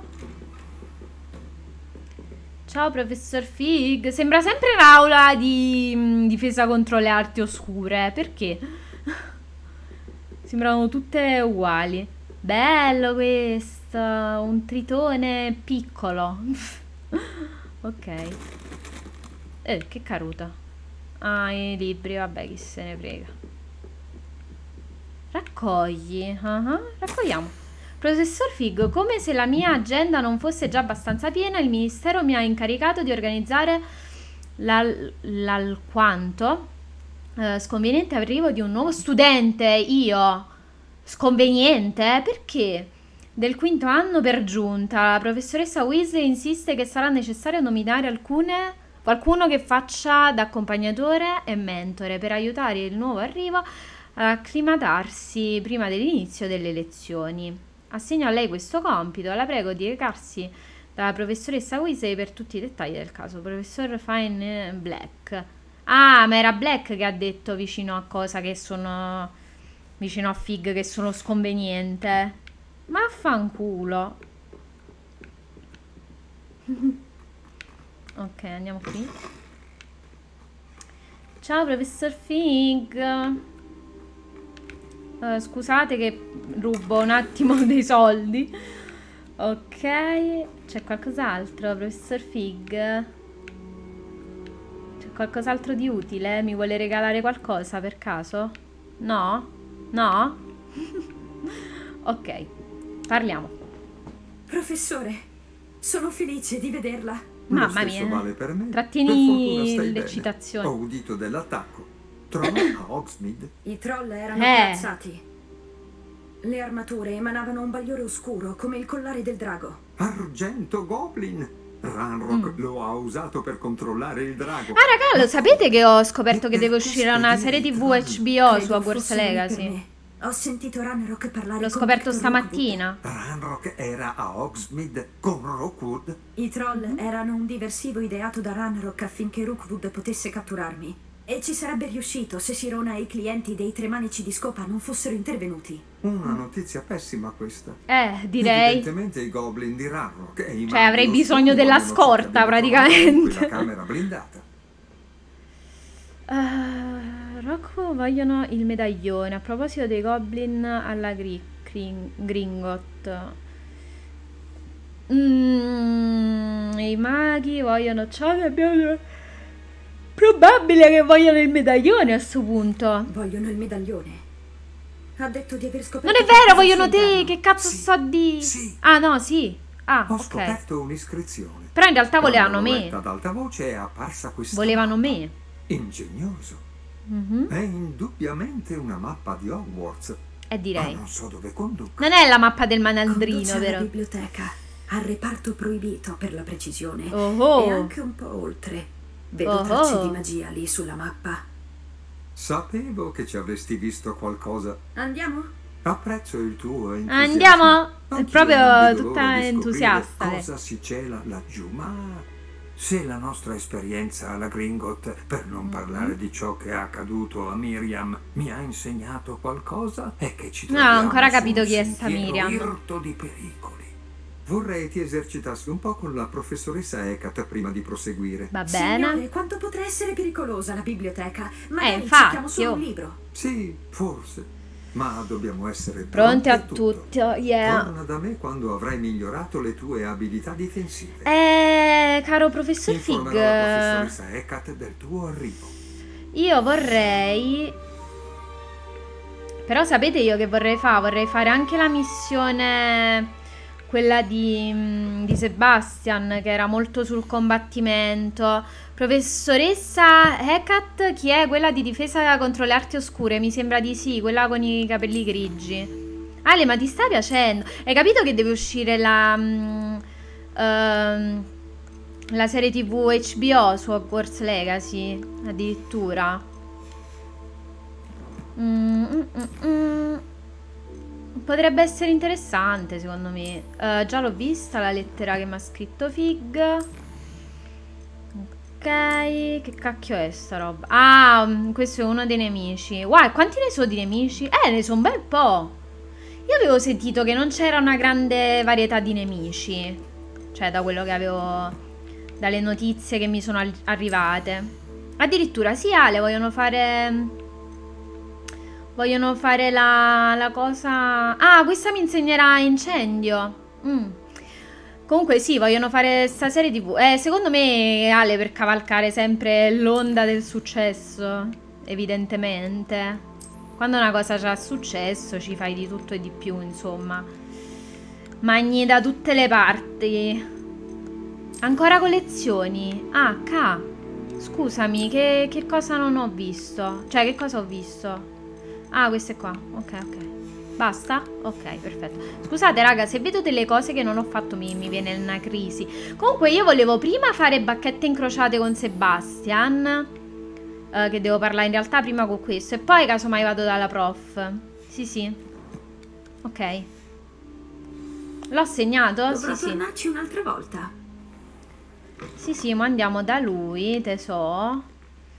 Ciao professor Fig. Sembra sempre l'aula di difesa contro le arti oscure. Perché? Sembrano tutte uguali. Bello questo. Un tritone piccolo. Ok. Che caruta. Ah, i libri, vabbè, chi se ne frega. Raccogli. Raccogliamo. Professor Fig, come se la mia agenda non fosse già abbastanza piena, il ministero mi ha incaricato di organizzare l'alquanto sconveniente arrivo di un nuovo studente. Io? Sconveniente? Perché? Del quinto anno per giunta. La professoressa Weasley insiste che sarà necessario nominare qualcuno che faccia da accompagnatore e mentore per aiutare il nuovo arrivo ad acclimatarsi prima dell'inizio delle lezioni. Assegno a lei questo compito. La prego di recarsi dalla professoressa Weasley per tutti i dettagli del caso. Professor Fine Black. Ah, ma era Black che ha detto vicino a cosa che sono... vicino a Fig che sono sconveniente. Ma affanculo. Ok, andiamo qui. Ciao professor Fig. Scusate che rubo un attimo dei soldi. Ok, c'è qualcos'altro, professor Fig? C'è qualcos'altro di utile? Mi vuole regalare qualcosa per caso? No? No? Ok, parliamo. Professore, sono felice di vederla. Mamma mia, vale per me. Trattieni l'eccitazione. Ho udito dell'attacco. Troll a Hogsmeade. I troll erano corazzati. Le armature emanavano un bagliore oscuro, come il collare del drago. Argento Goblin. Ranrock lo ha usato per controllare il drago. Ah raga, lo sapete che ho scoperto che deve uscire una serie TV HBO su Hogwarts Legacy? Ho sentito Ranrock parlare. L'ho scoperto stamattina. Ranrock era a Hogsmeade con Rookwood. I troll erano un diversivo ideato da Ranrock affinché Rookwood potesse catturarmi. E ci sarebbe riuscito se Sirona e i clienti dei Tre Manici di Scopa non fossero intervenuti. Una notizia pessima questa. Direi. Evidentemente i goblin di Ranrock e i Cioè avrei bisogno della scorta praticamente. La camera blindata. Rocco vogliono il medaglione. A proposito dei goblin alla Gringot. I maghi vogliono ciò che abbiamo... Probabile che vogliono il medaglione a sto punto. Vogliono il medaglione. Ha detto di aver scoperto... Non è vero, vogliono te. Che cazzo sì, so di... Sì. Ah no, sì. Ah, Ho scoperto un'iscrizione. Però in realtà volevano me. Ad alta voce è apparsa questa volevano mappa. me. Ingegnoso. È indubbiamente una mappa di Hogwarts. Direi. Ma non so dove conduca. Non è la mappa del malandrino, vero? Alla biblioteca, al reparto proibito per la precisione. Oh. E anche un po' oltre. Vedo tracce di magia lì sulla mappa. Sapevo che ci avresti visto qualcosa. Andiamo? Apprezzo il tuo entusiasmo. Andiamo? È proprio non tutta entusiasta. Cosa si cela laggiù, ma se la nostra esperienza alla Gringot, per non parlare di ciò che è accaduto a Miriam, mi ha insegnato qualcosa, è che ci troviamo. No, ho ancora capito su chi è un sta sentiero Miriam. irto di pericoli. Vorrei ti esercitassi un po' con la professoressa Hecate prima di proseguire. Va bene. Signore, quanto potrà essere pericolosa la biblioteca? Magari infatti, cerchiamo solo un libro. Sì, forse. Ma dobbiamo essere pronti a tutto. tutto. Yeah. Torna da me quando avrai migliorato le tue abilità difensive. Caro professor Informerò Fig, la professoressa Hecate del tuo arrivo. io vorrei... Però sapete io che vorrei fare? Vorrei fare anche la missione... quella di Sebastian, che era molto sul combattimento. Professoressa Hecate, chi è? Quella di difesa contro le arti oscure, mi sembra di sì, quella con i capelli grigi. Ale, ma ti sta piacendo? Hai capito che deve uscire la serie TV HBO su Hogwarts Legacy? Addirittura. Potrebbe essere interessante secondo me. Già l'ho vista la lettera che mi ha scritto Fig. Ok, che cacchio è sta roba? Ah, questo è uno dei nemici. Wow, quanti ne sono di nemici? Ne sono un bel po'. Io avevo sentito che non c'era una grande varietà di nemici. Cioè da quello che avevo... dalle notizie che mi sono arrivate. Addirittura sì, Ale, vogliono fare... vogliono fare la cosa... Ah, questa mi insegnerà incendio. Comunque sì, vogliono fare sta serie TV. Secondo me, Ale, per cavalcare sempre l'onda del successo, evidentemente. Quando una cosa già è successo, ci fai di tutto e di più, insomma. Magni da tutte le parti. Ancora collezioni. Ah, K. Scusami, che cosa non ho visto? Cioè, che cosa ho visto? Ah, queste qua. Ok, ok. Basta? Ok, perfetto. Scusate, raga, se vedo delle cose che non ho fatto mi viene una crisi. Comunque io volevo prima fare bacchette incrociate con Sebastian, che devo parlare in realtà prima con questo, e poi casomai vado dalla prof. Sì, sì. Ok. L'ho segnato? Dovrò Sì, tornarci un'altra volta. Sì, sì, ma andiamo da lui, tesoro.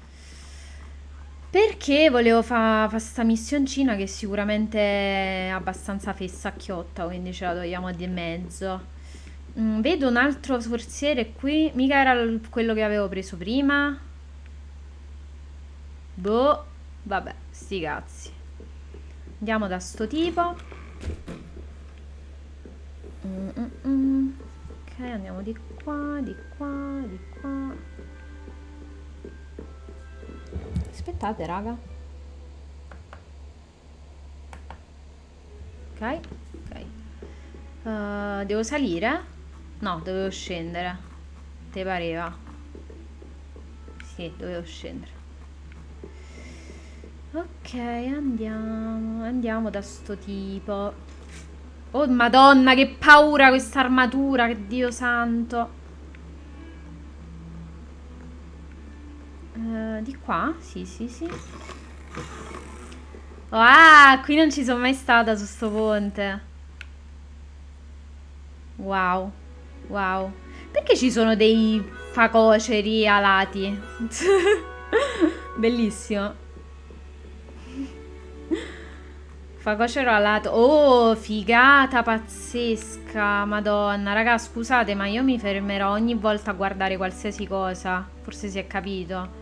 Perché volevo fare sta missioncina che sicuramente è abbastanza fessacchiotta, quindi ce la togliamo di mezzo. Vedo un altro forziere qui. Mica era quello che avevo preso prima. Boh. Vabbè, sti cazzi. Andiamo da sto tipo. Ok, andiamo di qua, di qua, di qua. Aspettate, raga. Ok, ok. Devo salire? No, dovevo scendere. Te pareva? Sì, dovevo scendere. Ok, andiamo da sto tipo. Oh, madonna, che paura questa armatura, che Dio santo. Di qua? Sì, sì, sì. Oh, ah, qui non ci sono mai stata su sto ponte. Wow. Wow. Perché ci sono dei facoceri alati? Bellissimo. Facocero alato. Oh, figata pazzesca. Madonna, raga, scusate, ma io mi fermerò ogni volta a guardare qualsiasi cosa. Forse si è capito.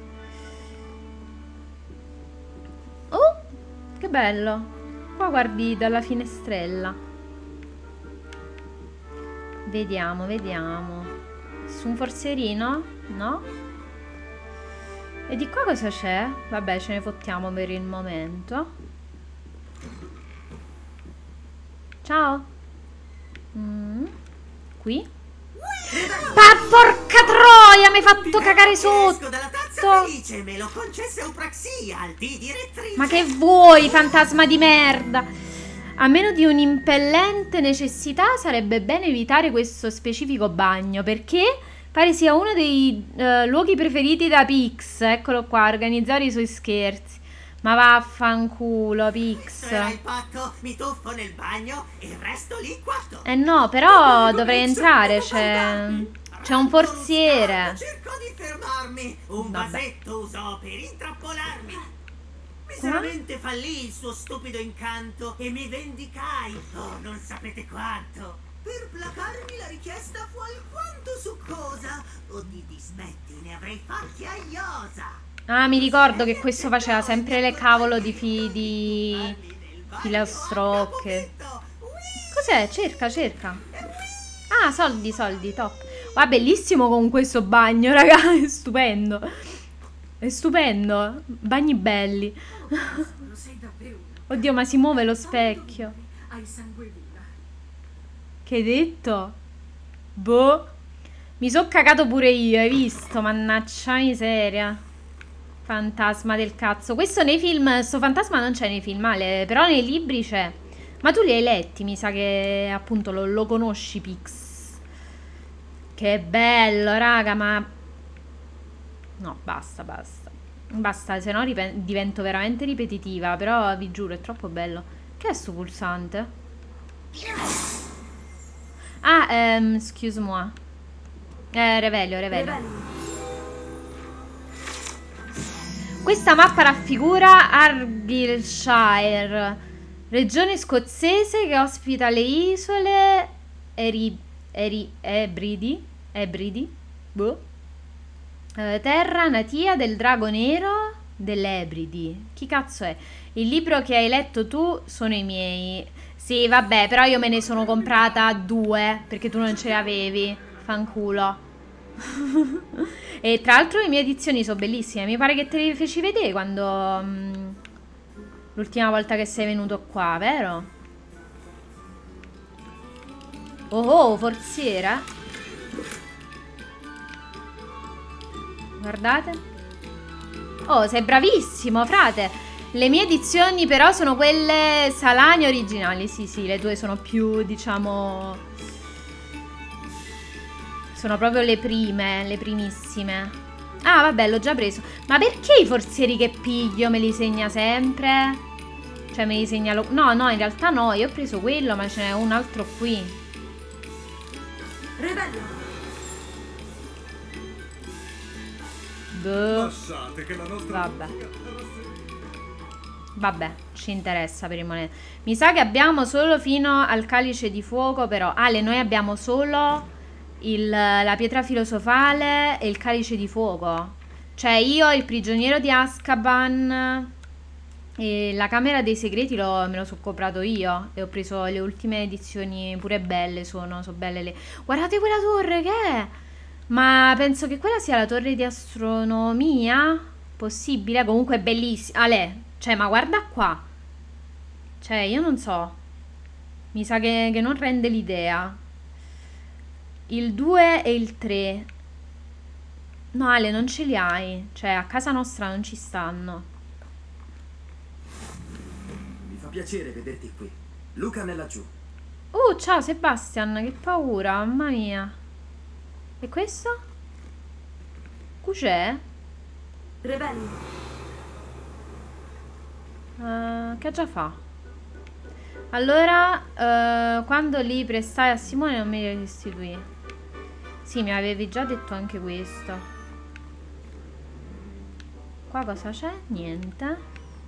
Oh, che bello. Qua guardi dalla finestrella. Vediamo, vediamo. Su un forserino? No? E di qua cosa c'è? Vabbè, ce ne fottiamo per il momento. Ciao. Qui? Ma porca troia, mi hai fatto cagare sotto. Me lo concesse Upraxia, al di direttrice. Ma che vuoi, fantasma di merda? A meno di un'impellente necessità sarebbe bene evitare questo specifico bagno, perché pare sia uno dei luoghi preferiti da Pix. Eccolo qua, organizzare i suoi scherzi. Ma vaffanculo, Pix. Era il patto, mi tuffo nel bagno e resto lì quatto. Eh no, però dovrei entrare, c'è un forziere. Cerco di fermarmi. Un vasetto usò per intrappolarmi. Miseramente fallì il suo stupido incanto e mi vendicai. Oh, non sapete quanto. Per placarmi la richiesta fu alquanto succosa. Oh, di smetti, ne avrei fatti a iosa. Ah, mi ricordo che questo faceva sempre le cavolo di filastrocche. Cos'è? Cerca, cerca. Ah, soldi, soldi, top. Va, bellissimo con questo bagno, raga. È stupendo. È stupendo. Bagni belli. Oddio, ma si muove lo specchio. Che hai detto? Boh. Mi sono cagato pure io, hai visto? Mannaggia miseria. Fantasma del cazzo. Questo nei film, sto fantasma non c'è nei film, Ale, però nei libri c'è. Ma tu li hai letti, mi sa che appunto lo conosci, Pix. Che bello, raga, ma... No, basta, basta. Basta, se no divento veramente ripetitiva, però vi giuro, è troppo bello. Che è sto pulsante? Ah, excuse moi. Revelio. Questa mappa raffigura Argyllshire, regione scozzese che ospita le isole Ebridi, boh. Terra natia del drago nero delle Ebridi. Chi cazzo è? Il libro che hai letto tu sono i miei. Sì, vabbè, però io me ne sono comprata 2 perché tu non ce le avevi. Fanculo. E tra l'altro le mie edizioni sono bellissime. Mi pare che te le feci vedere quando l'ultima volta che sei venuto qua, vero? Oh, forziera. Guardate. Oh, sei bravissimo, frate. Le mie edizioni però sono quelle salani originali. Sì, sì, le tue sono più, diciamo... Sono proprio le prime, le primissime. Ah, vabbè, l'ho già preso. Ma perché i forzieri che piglio me li segna sempre? Cioè, me li segna... No, no, in realtà no. Io ho preso quello, ma ce n'è un altro qui. Rebello. Lasciate che la nostra... Vabbè. Vabbè, ci interessa per il monete. Mi sa che abbiamo solo fino al calice di fuoco, però. Ale, noi abbiamo solo la pietra filosofale e il calice di fuoco. Cioè, io, il prigioniero di Azkaban e la camera dei segreti me lo sono comprato io. E ho preso le ultime edizioni, pure belle sono belle le... Guardate quella torre che è! Ma penso che quella sia la torre di astronomia. Possibile? Comunque è bellissima. Ale, cioè, ma guarda qua. Cioè, io non so. Mi sa che non rende l'idea. Il 2 e il 3. No, Ale, non ce li hai. Cioè, a casa nostra non ci stanno. Mi fa piacere vederti qui. Lucan è laggiù. Ciao Sebastian, che paura, mamma mia. E questo? Cos'è? Rebello. Che già fa? Allora, quando li prestai a Simone non me li restituì. Sì, mi avevi già detto anche questo. Qua cosa c'è? Niente.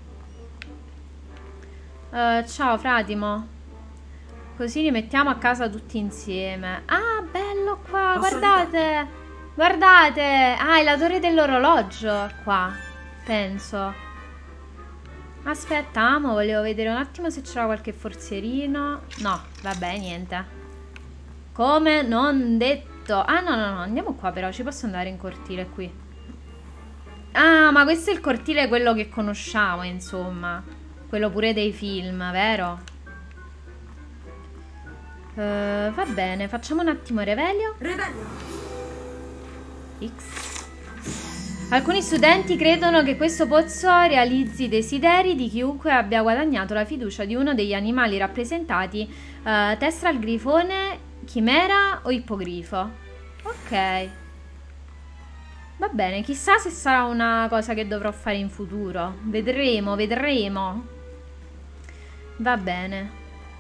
Ciao Fratimo. Così li mettiamo a casa tutti insieme. Ah, bello qua, guardate. Guardate. Ah, è la torre dell'orologio qua, penso. Aspetta, volevo vedere un attimo se c'era qualche forzierino. No, vabbè, niente. Come non detto. Ah, no, andiamo qua però, ci posso andare in cortile qui. Ah, ma questo è il cortile quello che conosciamo, insomma. Quello pure dei film, vero? Va bene, facciamo un attimo Revelio. X. Alcuni studenti credono che questo pozzo realizzi i desideri di chiunque abbia guadagnato la fiducia di uno degli animali rappresentati, Testral, grifone, chimera o ippogrifo. Ok. Va bene, chissà se sarà una cosa che dovrò fare in futuro. Vedremo. Va bene.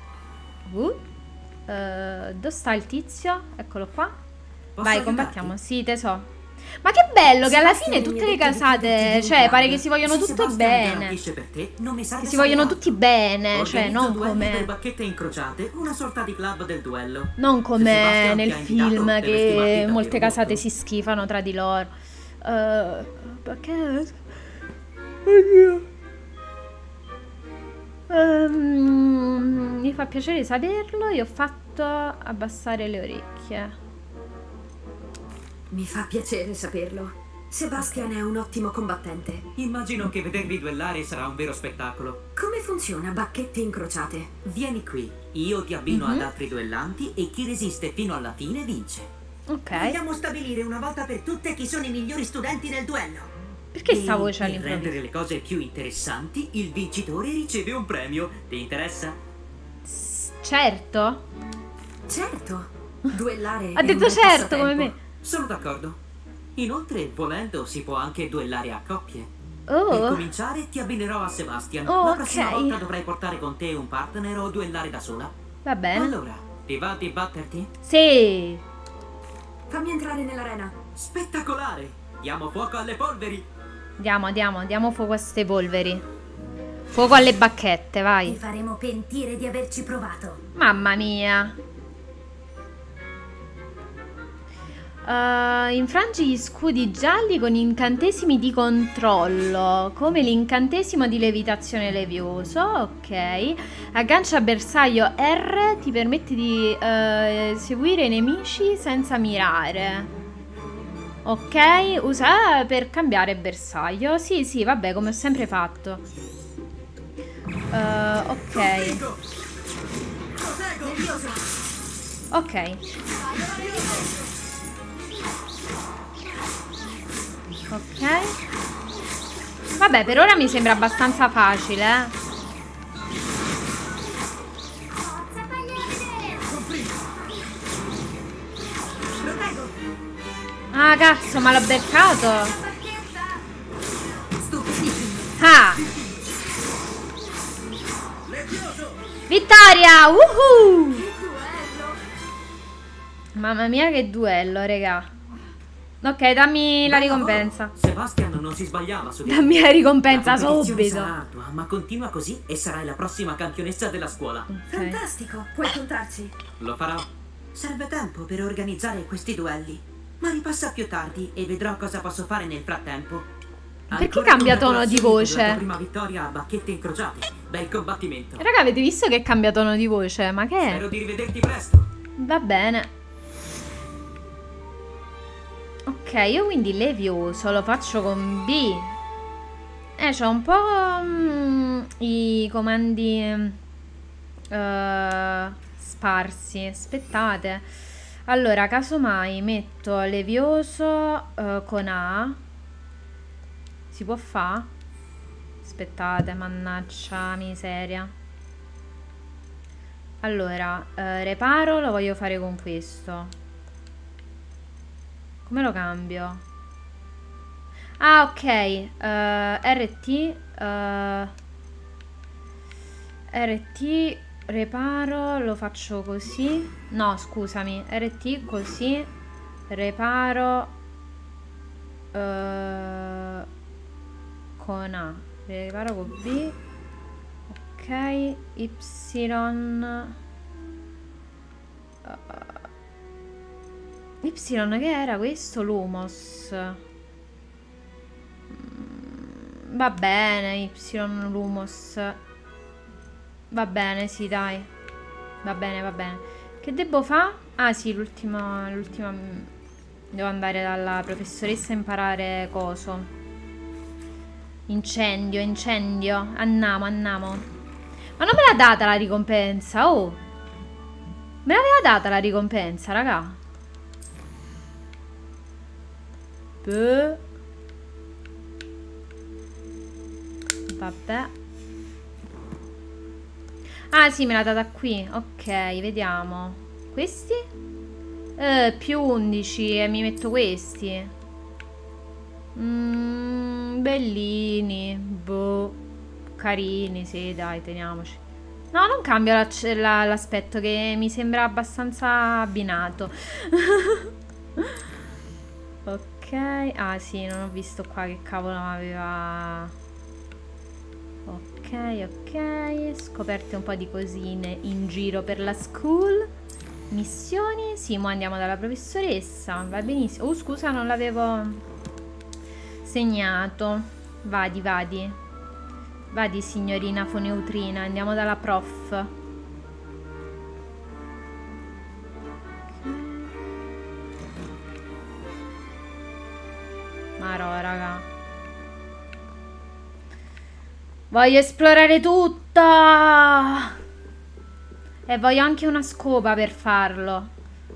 Dove sta il tizio? Eccolo qua. Vai, combattiamo. Sì, tesoro. Ma che bello che alla fine tutte le casate, cioè, pare che si vogliono tutte bene. Che si vogliono tutti bene, cioè, non come... bacchette incrociate, una sorta di club del duello. Non come nel film che molte casate si schifano tra di loro. Perché... mi fa piacere saperlo. Io ho fatto abbassare le orecchie. Mi fa piacere saperlo. Sebastian è un ottimo combattente. Immagino che vedervi duellare sarà un vero spettacolo. Come funziona bacchette incrociate? Vieni qui, io ti abbino ad altri duellanti e chi resiste fino alla fine vince. Ok. Vogliamo stabilire una volta per tutte chi sono i migliori studenti nel duello. Perché sta voce all'improvviso? Per rendere le cose più interessanti, il vincitore riceve un premio. Ti interessa? Certo. Certo. Duellare. Ha detto certo come me. Sono d'accordo. Inoltre, volendo, si può anche duellare a coppie. Per cominciare, ti abbinerò a Sebastian. La prossima volta dovrai portare con te un partner o duellare da sola. Va bene. Allora, ti va di batterti? Sì. Fammi entrare nell'arena. Spettacolare! Diamo fuoco alle polveri. Diamo fuoco a ste polveri. Fuoco alle bacchette, vai. Ti faremo pentire di averci provato. Mamma mia. Infrangi gli scudi gialli con incantesimi di controllo, come l'incantesimo di levitazione levioso. Ok. Aggancia bersaglio R, ti permette di seguire i nemici senza mirare. Ok, usa per cambiare bersaglio. Sì, vabbè, come ho sempre fatto. Ok. Ok. Ok. Vabbè, per ora mi sembra abbastanza facile, Ah, cazzo, ma l'ho beccato. Ah! Vittoria! Woohoo! Mamma mia che duello, raga. Ok, dammi la ricompensa. Sebastian non si sbagliava su di te. Dammi la ricompensa La competizione subito. sarà ardua, ma continua così e sarai la prossima campionessa della scuola. Fantastico, puoi contarci. Lo farò. Serve tempo per organizzare questi duelli, ma ripassa più tardi e vedrò cosa posso fare nel frattempo. Perché cambia tono di voce? La tua prima vittoria a bacchette incrociate. Bel combattimento. Raga, avete visto che cambia tono di voce? Ma che è? Spero di rivederti presto. Va bene. Ok, io quindi Levioso lo faccio con B. C'ho un po' i comandi sparsi. Aspettate. Allora, casomai metto Levioso con A. Si può fare? Aspettate, mannaggia miseria. Allora, reparo lo voglio fare con questo. Come lo cambio? Ah, ok. RT, reparo, lo faccio così. No, scusami. RT così. Reparo con A. Reparo con B. Ok. Y. Y che era questo? Lumos. Va bene, Y Lumos. Va bene, sì, dai. Va bene, va bene. Che devo fare? Ah, sì, l'ultima. Devo andare dalla professoressa a imparare coso. Incendio. Andiamo. Ma non me l'ha data la ricompensa, oh. Me l'aveva data la ricompensa, raga. Vabbè. Ah sì, me l'ha data qui. Ok, vediamo. Questi? Più 11 e mi metto questi. Bellini. Boh. Carini, sì, dai, teniamoci. No, non cambio l'aspetto, che mi sembra abbastanza abbinato. Ok. Ah sì, non ho visto qua che cavolo aveva. Ok. Scoperte un po' di cosine in giro per la school. Missioni. Sì, mo andiamo dalla professoressa. Va benissimo. Oh, scusa, non l'avevo segnato. Vadi, signorina Foneutrina. Andiamo dalla prof. Maro, raga. Voglio esplorare tutto. E voglio anche una scopa per farlo.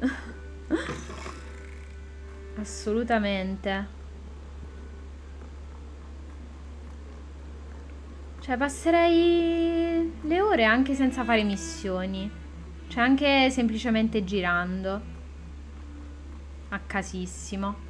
Assolutamente. Cioè, passerei le ore anche senza fare missioni. Cioè, anche semplicemente girando. A casissimo.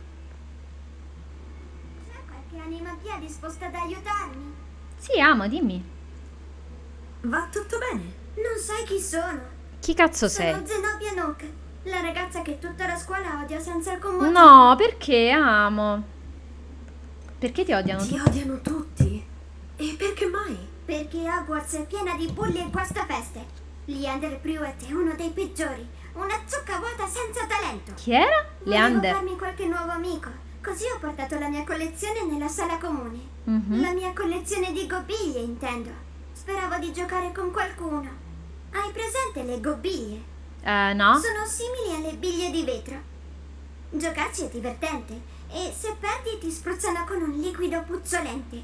Anima Pia disposta ad aiutarmi? Sì, amo, dimmi. Va tutto bene? Non sai chi sono? Chi cazzo sei? Sono Zenobia Nook, la ragazza che tutta la scuola odia senza alcun motivo. No, perché amo? Perché ti odiano tutti? Ti odiano tutti? E perché mai? Perché Hogwarts è piena di bulli e guastafeste. Leander Pruitt è uno dei peggiori, una zucca vuota senza talento. Chi era? Leander. Volevo farmi qualche nuovo amico. Così ho portato la mia collezione nella sala comune. La mia collezione di gobiglie, intendo. Speravo di giocare con qualcuno. Hai presente le gobiglie? No. Sono simili alle biglie di vetro. Giocarci è divertente e se perdi ti spruzzano con un liquido puzzolente.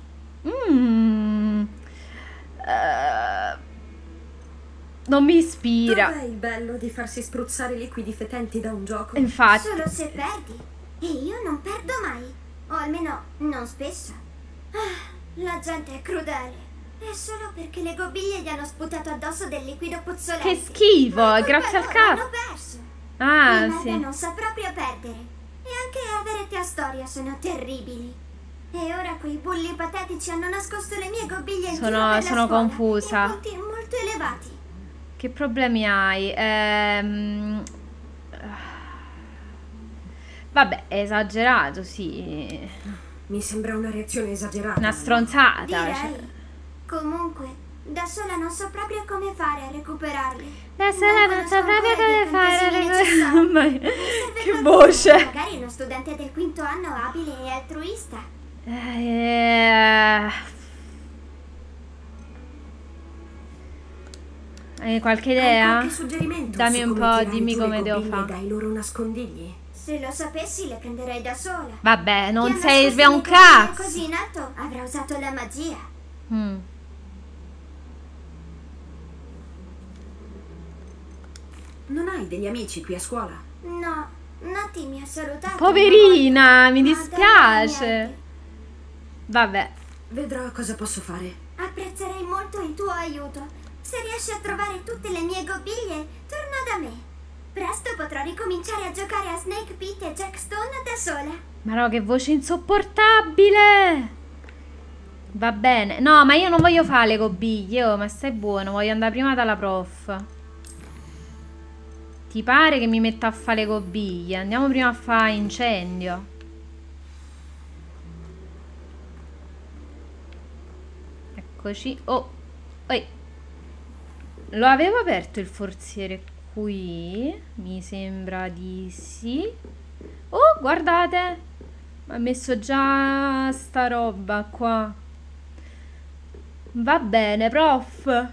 Non mi ispira. Dov'è il bello di farsi spruzzare liquidi fetenti da un gioco? Infatti. Solo se perdi. E io non perdo mai. O almeno non spesso. La gente è crudele. È solo perché le gobiglie gli hanno sputato addosso del liquido puzzolente. Che schifo, grazie al cazzo. Hanno perso. Ah, Il sì. merda non sa proprio perdere. E anche Everett e Astoria sono terribili. E ora quei bulli patetici hanno nascosto le mie gobiglie in giro per la Sono scuola, confusa. in punti molto elevati. Che problemi hai? Vabbè, è esagerato, sì. Mi sembra una reazione esagerata. Una stronzata. Direi. Cioè. Comunque, da sola non so proprio come fare a recuperarli. Da sola non so proprio come fare a recuperarli. Che voce. Magari uno studente del quinto anno abile e altruista. Hai qualche idea? Qualche suggerimento? Dammi un po', dimmi come devo fare. fare. Dai loro nascondigli. Se lo sapessi le prenderei da sola. Vabbè, non Chi ha serve a un nascosto le gobiglie cazzo. così in alto avrà usato la magia. Non hai degli amici qui a scuola? No, Nati mi ha salutato. Poverina, mi Ma dispiace. niente. Vabbè. Vedrò cosa posso fare. Apprezzerei molto il tuo aiuto. Se riesci a trovare tutte le mie gobiglie, torna da me. Presto potrò ricominciare a giocare a Snake Pit e Jack Stone da sola. Ma no, che voce insopportabile. Va bene. No, ma io non voglio fare le gobiglie. Oh, ma stai buono. Voglio andare prima dalla prof. Ti pare che mi metta a fare le gobiglie? Andiamo prima a fare incendio. Eccoci. Oh. Oi. Lo avevo aperto il forziere qui? Mi sembra di sì. Oh, guardate. Mi ha messo già sta roba qua. Va bene, prof.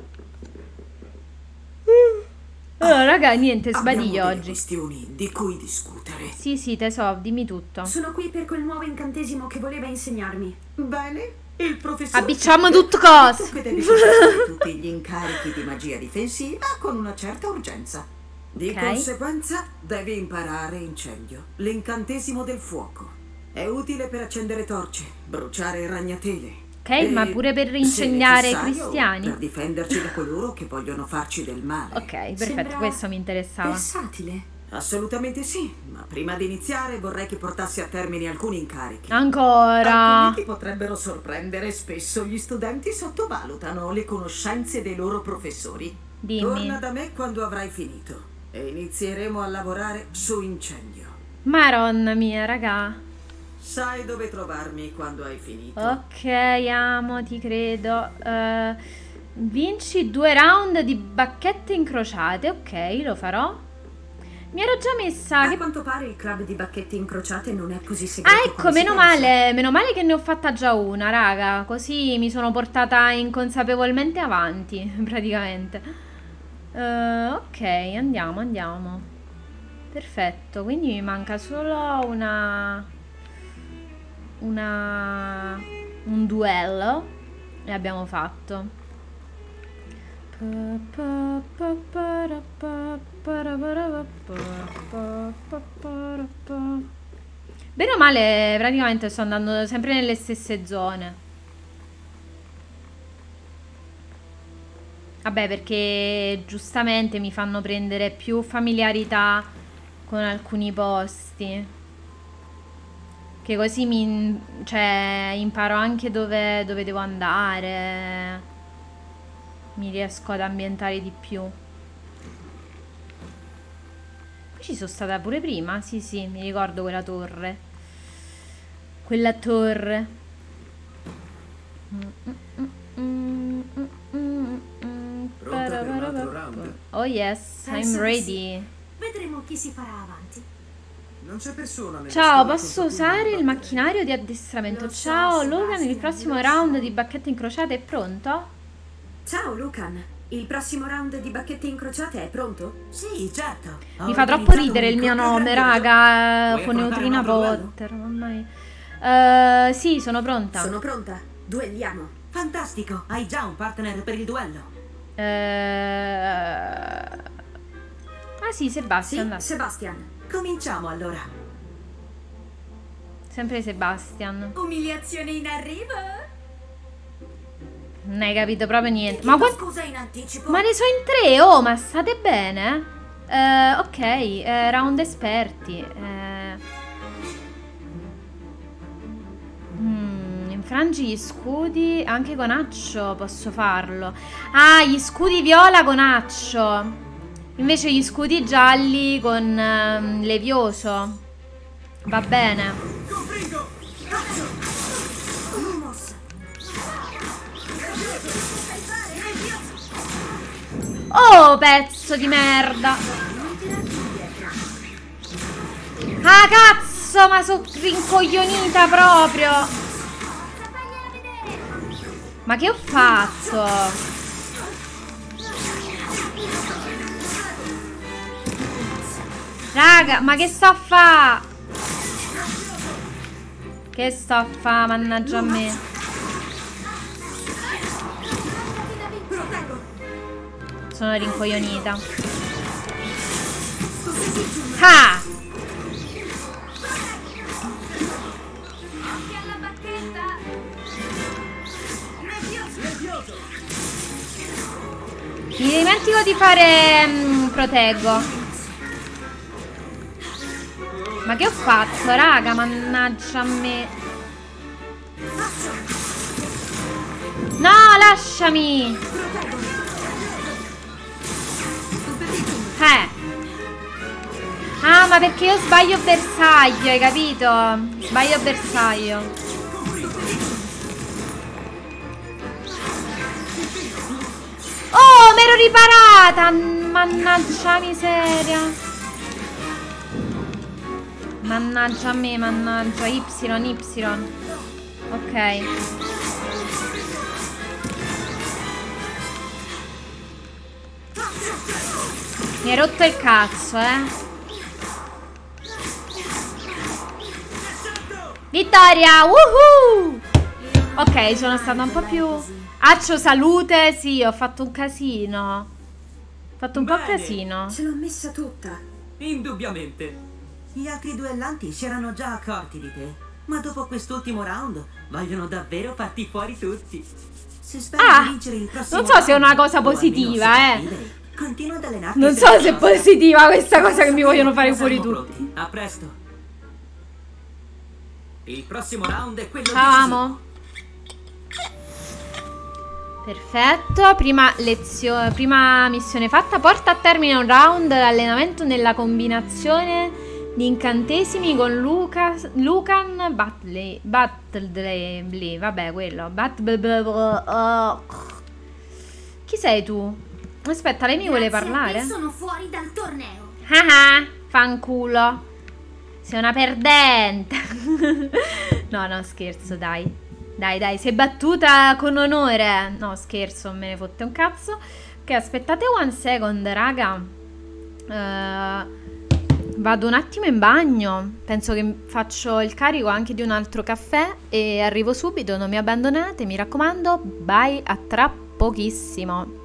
Allora, raga, niente, sbadiglio oggi. Questioni di cui discutere. Sì, sì, tesoro, dimmi tutto. Sono qui per quel nuovo incantesimo che voleva insegnarmi. Bene, il professore... Abbicciamo tutto cose. Che devi fare tutti gli incarichi di magia difensiva con una certa urgenza. Di conseguenza devi imparare incendio, l'incantesimo del fuoco. È utile per accendere torce, bruciare ragnatele. Ok, ma pure per incendiare i cristiani? Per difenderci da coloro che vogliono farci del male. Ok, perfetto, Sembra questo mi interessava. versatile. Assolutamente sì, ma prima di iniziare vorrei che portassi a termine alcuni incarichi. Ancora? Alcuni ti potrebbero sorprendere, spesso gli studenti sottovalutano le conoscenze dei loro professori. Dimmi. Torna da me quando avrai finito e inizieremo a lavorare su incendio. Maronna mia, raga. Sai dove trovarmi quando hai finito. Ok, amo, ti credo. Vinci 2 round di bacchette incrociate. Ok, lo farò. Mi ero già messa. A quanto pare il club di bacchette incrociate non è così segreto. Ah, ecco, meno male che ne ho fatta già una, raga. Così mi sono portata inconsapevolmente avanti, praticamente. Ok, andiamo. Perfetto, quindi mi manca solo un duello e abbiamo fatto. Bene o male, praticamente sto andando sempre nelle stesse zone. Vabbè, perché giustamente mi fanno prendere più familiarità con alcuni posti. Che così imparo anche dove devo andare. Mi riesco ad ambientare di più. Qui ci sono stata pure prima. Sì, mi ricordo quella torre. Pronta per un altro round? Oh yes, I'm ready. Vedremo chi si farà avanti. Non c'è persona nella Ciao, scuola posso con cui usare il battere. macchinario di addestramento? Ciao, Logan, il prossimo round di bacchette incrociate è pronto? Ciao, Lucan. Il prossimo round di bacchette incrociate è pronto? Sì, certo. Mi fa troppo ridere il mio nome, raga. Con Neutrina Potter, mamma mia. Sì, sono pronta. Sono pronta. Duelliamo. Fantastico, hai già un partner per il duello. Ah sì, Sebastian. Sì, Sebastian. Cominciamo allora. Sempre Sebastian. Umiliazione in arrivo? Non hai capito proprio niente. Ma scusa in anticipo. Ma ne so in 3, oh, ma state bene? Ok, round esperti. Infrangi gli scudi. Anche con Accio posso farlo. Ah, gli scudi viola con Accio. Invece gli scudi gialli con Levioso. Va bene. Oh, pezzo di merda. Ah, cazzo, ma sono rincoglionita proprio. Ma che ho fatto? Raga, ma che sto a fa? Che sto a fa, mannaggia a me. Sono rincoglionita. Ah! Mi dimentico di fare proteggo. Ma che ho fatto, raga? Mannaggia a me. No, lasciami. Ah, ma perché io sbaglio bersaglio, hai capito? Sbaglio bersaglio. Oh, m'ero riparata. Mannaggia miseria. Mannaggia a me, mannaggia. Y. Ok. Mi hai rotto il cazzo, Vittoria! Woohoo! Ok, sono stata un po' più... Accio, salute! Sì, ho fatto un casino. Ho fatto un po' casino. Ce l'ho messa tutta. Indubbiamente. Gli altri duellanti si erano già accorti di te. Ma dopo quest'ultimo round vogliono davvero farti fuori tutti. Se speri di vincere il prossimo non so se è una cosa round, positiva, continua ad allenarti. Non so se è positiva questa cosa che mi vogliono fare fuori tutti. A presto. Il prossimo round è quello decisivo. Perfetto, prima missione fatta. Porta a termine un round allenamento nella combinazione di incantesimi con Lucan Batley. Vabbè, quello. Chi sei tu? Aspetta, lei mi vuole parlare? Sono fuori dal torneo. Ah, fanculo. Sei una perdente. No, scherzo, dai. Dai, sei battuta con onore. No, scherzo, me ne fotte un cazzo. Ok, aspettate one second, raga. Vado un attimo in bagno. Penso che faccio il carico anche di un altro caffè e arrivo subito, non mi abbandonate, mi raccomando. Bye, a tra pochissimo.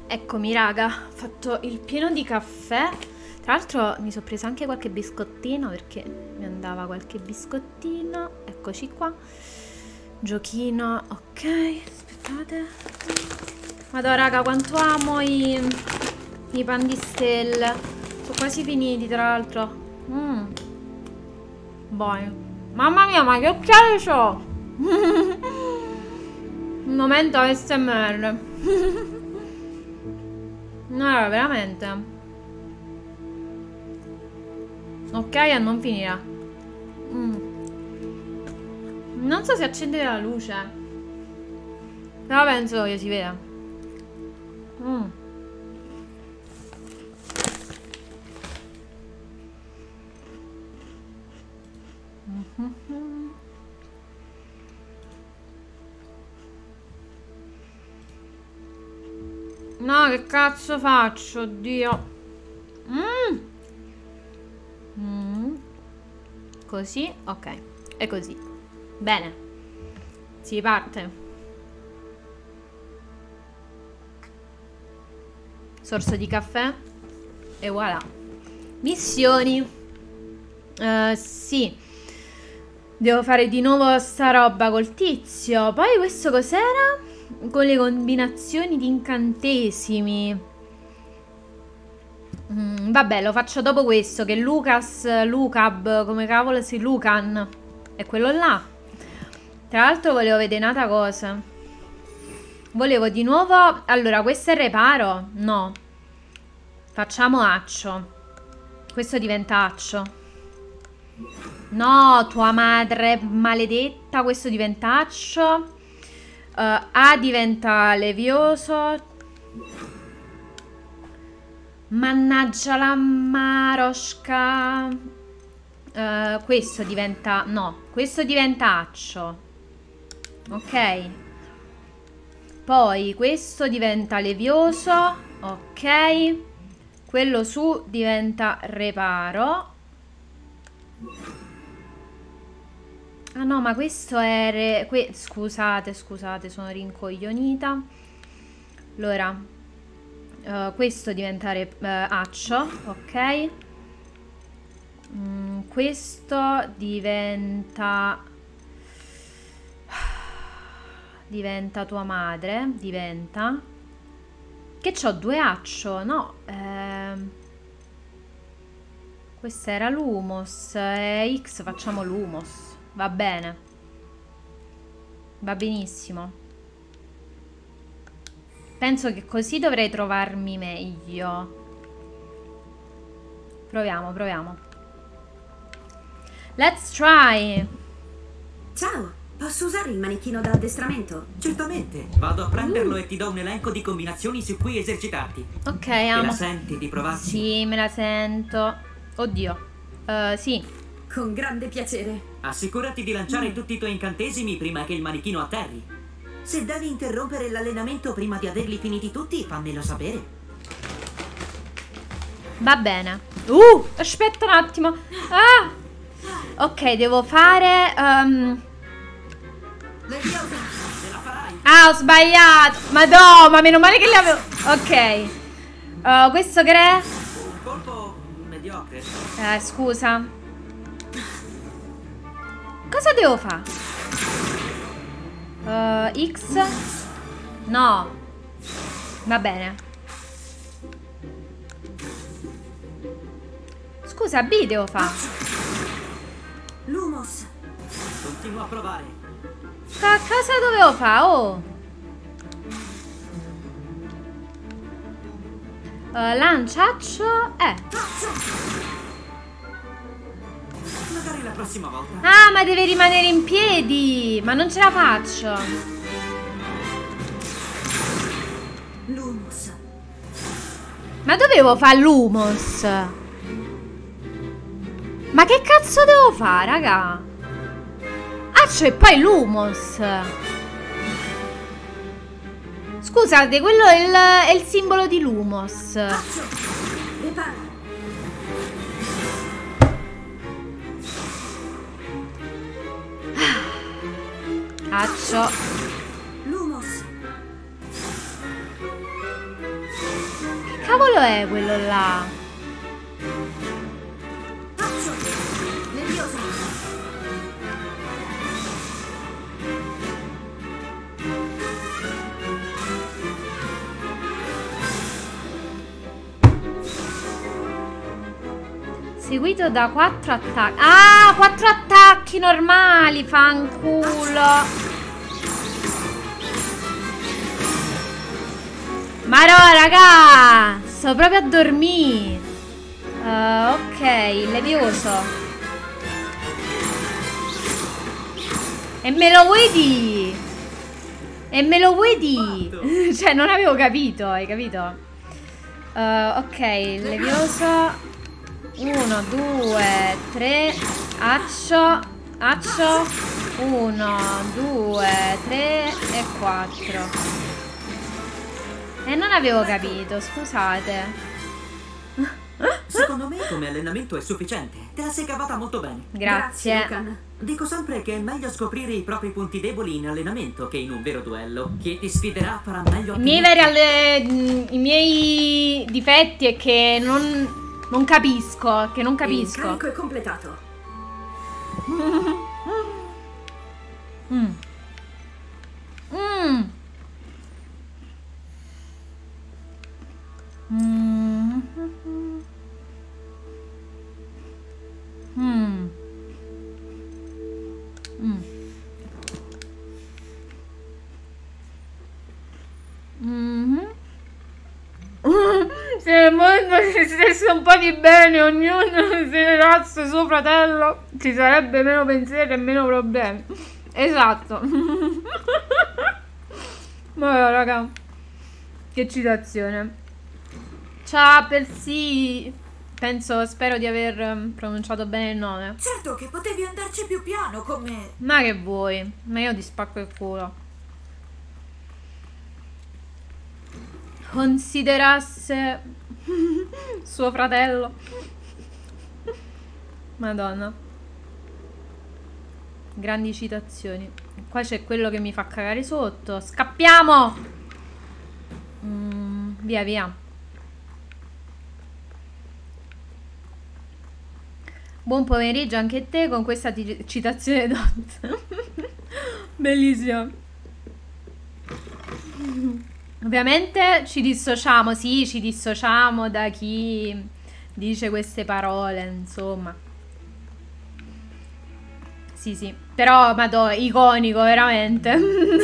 Eccomi raga, ho fatto il pieno di caffè. Tra l'altro mi sono presa anche qualche biscottino perché mi andava qualche biscottino. Eccoci qua. Giochino, ok, aspettate. Madonna raga, quanto amo i pan di stelle. Sono quasi finiti tra l'altro. Buoni. Mamma mia, ma che occhiali c'ho? Un momento ASMR. No, veramente. Ok, a non finirà. Non so se accendere la luce. Però penso che si veda. No, che cazzo faccio? Oddio. Così, ok. E così. Bene. Si parte. Sorso di caffè. E voilà. Missioni. Sì. Devo fare di nuovo sta roba col tizio. Poi questo cos'era? Con le combinazioni di incantesimi. Vabbè, lo faccio dopo questo. Che Lucab, come cavolo si Lucan. È quello là. Tra l'altro volevo vedere un'altra cosa. Volevo di nuovo. Allora, questo è reparo? No. Facciamo accio. Questo diventa accio. No, tua madre maledetta. Questo diventa accio. A diventa levioso. Mannaggia la Marosca. Questo diventa. No, questo diventa accio. Ok. Poi questo diventa levioso. Ok. Quello su diventa reparo. Ah no, ma questo è... Scusate, sono rincoglionita. Allora, questo diventa accio, ok. Questo diventa... Diventa tua madre, diventa... Che c'ho 2 accio, no. Questo era l'humos, X facciamo l'humos. Va bene. Va benissimo. Penso che così dovrei trovarmi meglio. Proviamo. Let's try. Ciao, posso usare il manichino da addestramento? Certamente. Vado a prenderlo e ti do un elenco di combinazioni su cui esercitarti. Ok, Te la senti di provarci? Sì, me la sento. Oddio. Sì. Con grande piacere. Assicurati di lanciare tutti i tuoi incantesimi prima che il manichino atterri. Se devi interrompere l'allenamento prima di averli finiti tutti, fammelo sapere. Va bene. Aspetta un attimo. Ok, devo fare ho sbagliato. Madonna, ma meno male che li avevo. Ok. Questo che è? Un colpo mediocre. Scusa. Cosa devo fare? X? No. Va bene. Scusa, B devo fare. Lumos. Continua a provare. Cosa dovevo fare? Oh. Lanciaccio. Magari la prossima volta. Ah, ma deve rimanere in piedi. Ma non ce la faccio. Lumos. Ma dovevo fare l'humos. Ma che cazzo devo fare, raga? Accio e poi l'humos. Scusate, quello è il simbolo di l'humos. Accio. Lumos. cavolo è quello là? Seguito da 4 attacchi. Ah, 4 attacchi normali, fanculo. Ma no, raga, sto proprio a dormire. Ok, levioso. E me lo vuoi di? E me lo vuoi di? Cioè, non avevo capito, hai capito? Ok, levioso. 1, 2, 3. Accio. 1, 2, 3 e 4. E non avevo capito, scusate. Secondo me come allenamento è sufficiente. Te la sei cavata molto bene. Grazie. Lucan. Dico sempre che è meglio scoprire i propri punti deboli in allenamento che in un vero duello. Chi ti sfiderà farà meglio. I miei difetti è che non capisco. Che non capisco. Il carico è completato. Se il mondo si stesse un po' di bene, ognuno si tirasse suo fratello, ci sarebbe meno pensieri e meno problemi. Esatto. Ma raga, che citazione. Ciao Persi. Spero di aver pronunciato bene il nome. Certo che potevi andarci più piano con me. Ma che vuoi? Ma io ti spacco il culo. Considerasse suo fratello. Madonna. Grandi citazioni. Qua c'è quello che mi fa cagare sotto. Scappiamo. Via via. Buon pomeriggio anche a te con questa citazione Dot. Bellissimo. Ovviamente ci dissociamo, sì, ci dissociamo da chi dice queste parole, insomma. Sì, sì. Però, madò, iconico, veramente.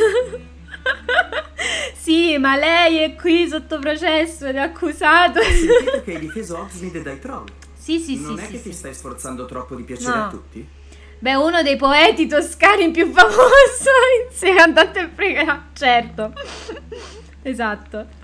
Sì, ma lei è qui sotto processo ed è accusato. Sentite che hai difeso Hogsmeade dai troll. Sì, sì, non sì. è sì, che sì. ti stai sforzando troppo di piacere a tutti? Beh, uno dei poeti toscani più famoso insieme a Dante Frega. Certo. Esatto.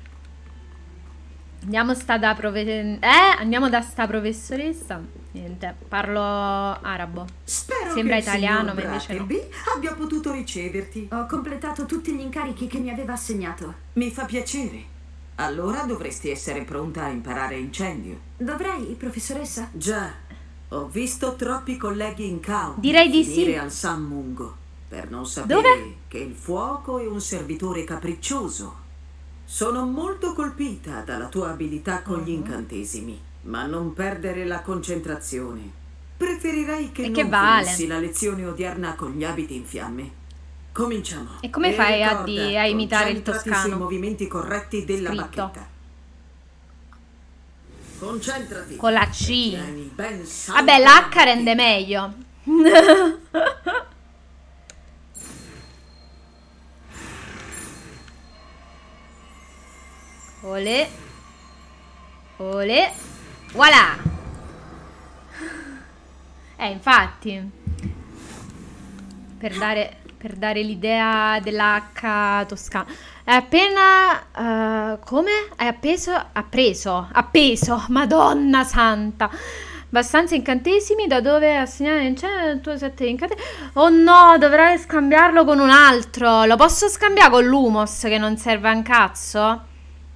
Andiamo da sta professoressa. Niente, parlo arabo. Spero Sembra che italiano, il ma signor invece no. Brackleby abbia potuto riceverti. Ho completato tutti gli incarichi che mi aveva assegnato. Mi fa piacere. Allora dovresti essere pronta a imparare incendio. Dovrei, professoressa? Già, ho visto troppi colleghi in caos Direi di sì. finire al San Mungo per non sapere Dove? che il fuoco è un servitore capriccioso. Sono molto colpita dalla tua abilità con gli incantesimi, ma non perdere la concentrazione. Preferirei che non finissi la lezione odierna con gli abiti in fiamme. Cominciamo. E come fai a imitare il concentrati toscano? sui movimenti corretti della Scritto. bacchetta. Concentrati. Con la C. Tieni ben salda Vabbè, la l'H rende meglio. Olè. Olè. Voilà. Infatti. Per dare l'idea dell'H toscana. È appena... come? È appeso. Madonna santa. Abbastanza incantesimi da dove assegnare in cielo il tuo 7 incantesimi. Oh no, dovrai scambiarlo con un altro. Lo posso scambiare con l'Humos che non serve a un cazzo?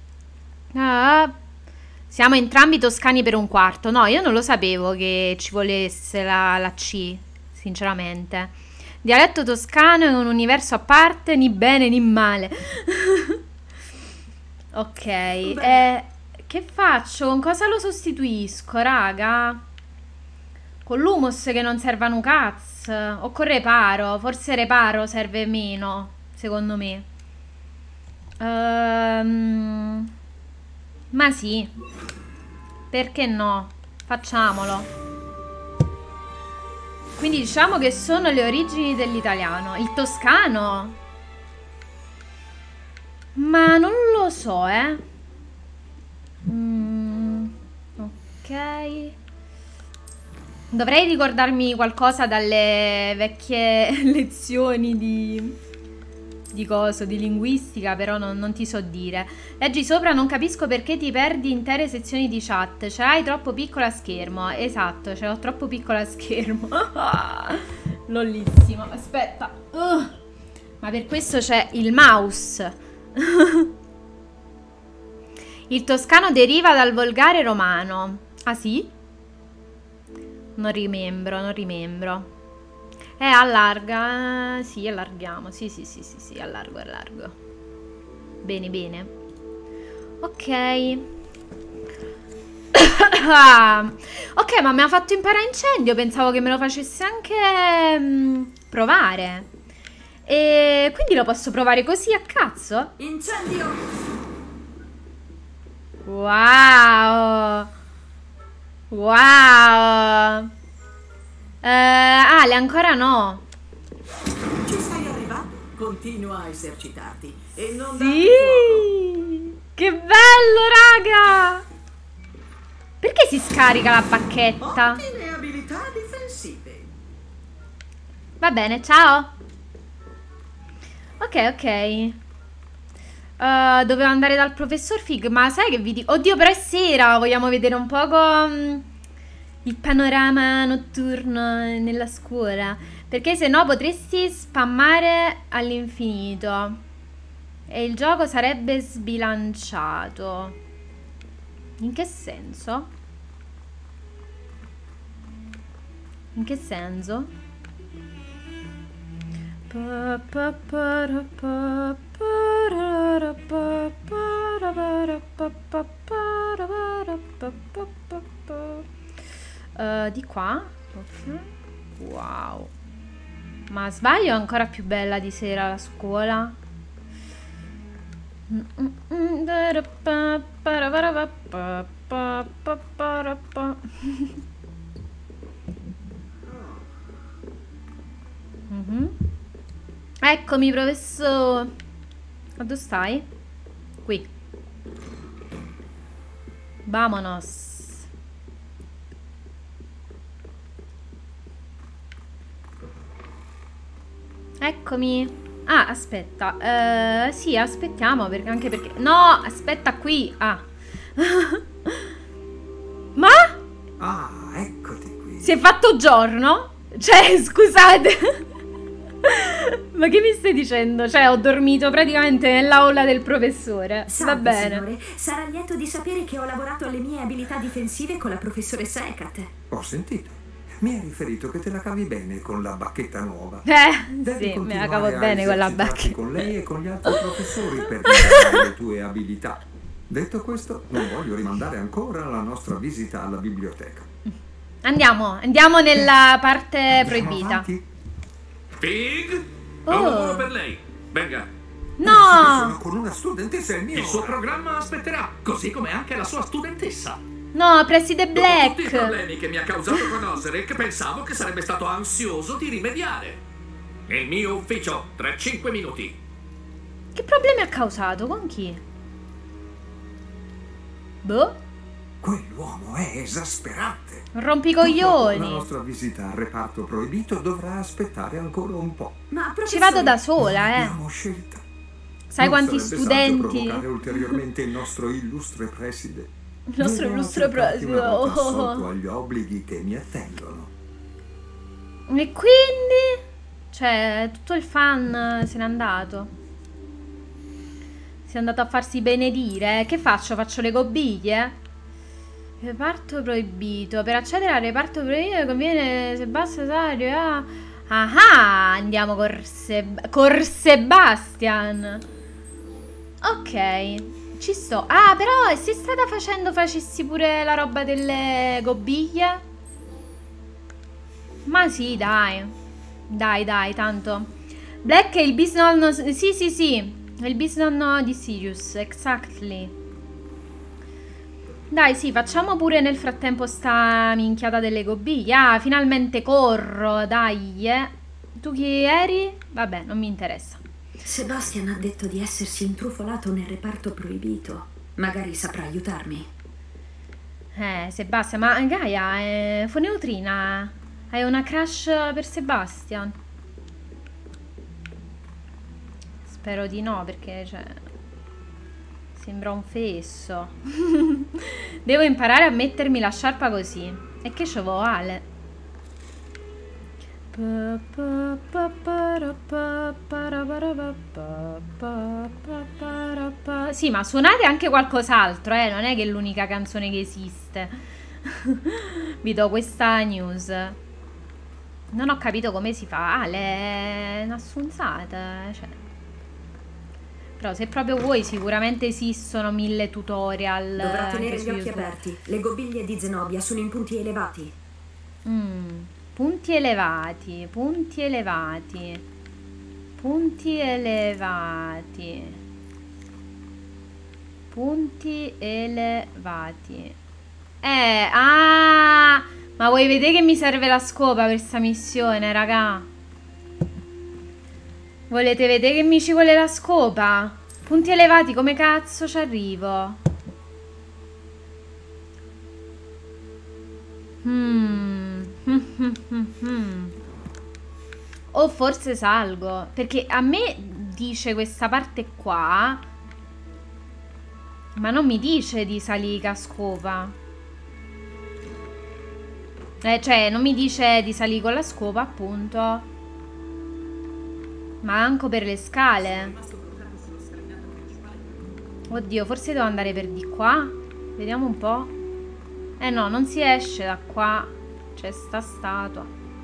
Siamo entrambi toscani per un quarto. No, io non lo sapevo che ci volesse la C, sinceramente. Dialetto toscano è un universo a parte, né bene né male. Ok. Che faccio? Con cosa lo sostituisco, raga? Con l'humus che non serve un cazzo. O con reparo. Forse reparo serve meno, secondo me. Ma sì. Perché no? Facciamolo. Quindi diciamo che sono le origini dell'italiano. Il toscano? Ma non lo so, ok. Dovrei ricordarmi qualcosa dalle vecchie lezioni di linguistica, però non ti so dire. Leggi sopra, non capisco perché ti perdi intere sezioni di chat. Ce l'hai troppo piccola a schermo. Esatto, ce l'ho troppo piccola a schermo. Lollissimo. Aspetta. Ma per questo c'è il mouse. Il toscano deriva dal volgare romano. Ah sì? Non rimembro. Allarga. Sì, allarghiamo. Sì, allargo. Bene. Ok. Ok, ma mi ha fatto imparare incendio. Pensavo che me lo facesse anche provare. E quindi lo posso provare così a cazzo? Incendio! Wow! Ale, ancora no. Ci stai arrivando? Continua a esercitarti e non darti fuoco. Che bello, raga! Perché si scarica la bacchetta? Ottime abilità difensive. Va bene, ciao. Ok. Dovevo andare dal professor Fig, ma sai che vi dico? Oddio, però è sera, vogliamo vedere un poco il panorama notturno nella scuola. Perché se no potresti spammare all'infinito e il gioco sarebbe sbilanciato. In che senso? In che senso? Di qua? Ok. Wow. Ma sbaglio, è ancora più bella di sera la scuola. Eccomi, professore. Ma dove stai? Qui. Vamonos. Eccomi. Ah, aspetta. Sì, aspettiamo, perché anche perché... No, aspetta qui. Ah. Ma? Ah, eccoti qui. Si è fatto giorno? Cioè, scusate. Ma che mi stai dicendo? Cioè, ho dormito praticamente nell'aula del professore. Salve, va bene. Signore. Sarà lieto di sapere che ho lavorato alle mie abilità difensive con la professoressa Ekat. Ho sentito. Mi hai riferito che te la cavi bene con la bacchetta nuova. Sì, me la cavo bene con la bacchetta. Con lei e con gli altri professori per migliorare le tue abilità. Detto questo, non voglio rimandare ancora la nostra visita alla biblioteca. Andiamo nella parte proibita. Fig? Ho un lavoro per lei. Venga. No! Sono con una studentessa e il suo programma aspetterà, così come anche la sua studentessa. No, Preside Black. Dopo tutti i problemi che mi ha causato con Osric, pensavo che sarebbe stato ansioso di rimediare. Nel mio ufficio, tra 5 minuti. Che problemi ha causato? Con chi? Boh. Quell'uomo è esasperante. Rompicoglioni. La nostra visita al reparto proibito dovrà aspettare ancora un po'. Ma ci vado da sola, Abbiamo scelta. Sai non quanti sarebbe studenti? saggio provocare ulteriormente il nostro illustre preside. Il nostro illustre preside. Sotto agli obblighi che mi attendono. E quindi? Cioè, tutto il fan se n'è andato. Si è andato a farsi benedire. Che faccio? Faccio le gobiglie? Reparto proibito. Per accedere al reparto proibito conviene se basta salario. Ah, andiamo con Sebastian. Ok. Ci sto. Ah, però se strada facendo facessi pure la roba delle gobiglie? Ma sì, dai. Dai, tanto. Black è il bisnonno... Sì. È il bisnonno di Sirius, exactly. Dai, sì, facciamo pure nel frattempo sta minchiata delle gobiglie. Ah, finalmente corro, dai. Tu chi eri? Vabbè, non mi interessa. Sebastian ha detto di essersi intrufolato nel reparto proibito. Magari saprà aiutarmi. Sebastian, ma Gaia, Foneutrina, hai una crush per Sebastian? Spero di no, perché, cioè, sembra un fesso. Devo imparare a mettermi la sciarpa così. E che ci vuole? Sì, ma suonate anche qualcos'altro, non è che è l'unica canzone che esiste. Vi do questa news. Non ho capito come si fa. Ah, le nassunzate, cioè. Però se proprio vuoi, sicuramente esistono 1000 tutorial. Dovrà tenere gli occhi aperti. Le gobiglie di Zenobia sono in punti elevati. Punti elevati. Ma vuoi vedere che mi serve la scopa per sta missione, raga? Volete vedere che mi ci vuole la scopa? Punti elevati, come cazzo ci arrivo? O forse salgo, perché a me dice questa parte qua, ma non mi dice di salire a scopa. Cioè non mi dice di salire con la scopa, appunto. Ma anche per le scale. Oddio, forse devo andare per di qua. Vediamo un po'. No, non si esce da qua. C'è sta statua.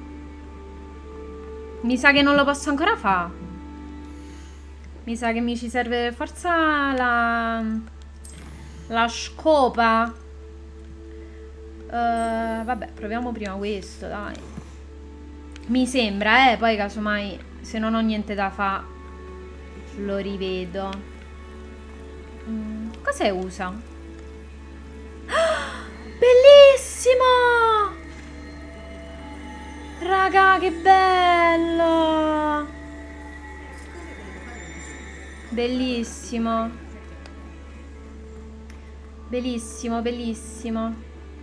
Mi sa che non lo posso ancora fare. Mi sa che mi ci serve per forza la scopa. Vabbè, proviamo prima questo, dai. Mi sembra, poi casomai, se non ho niente da fare, lo rivedo. Cos'è usa? Bellissimo! Raga, che bello! Bellissimo. Bellissimo.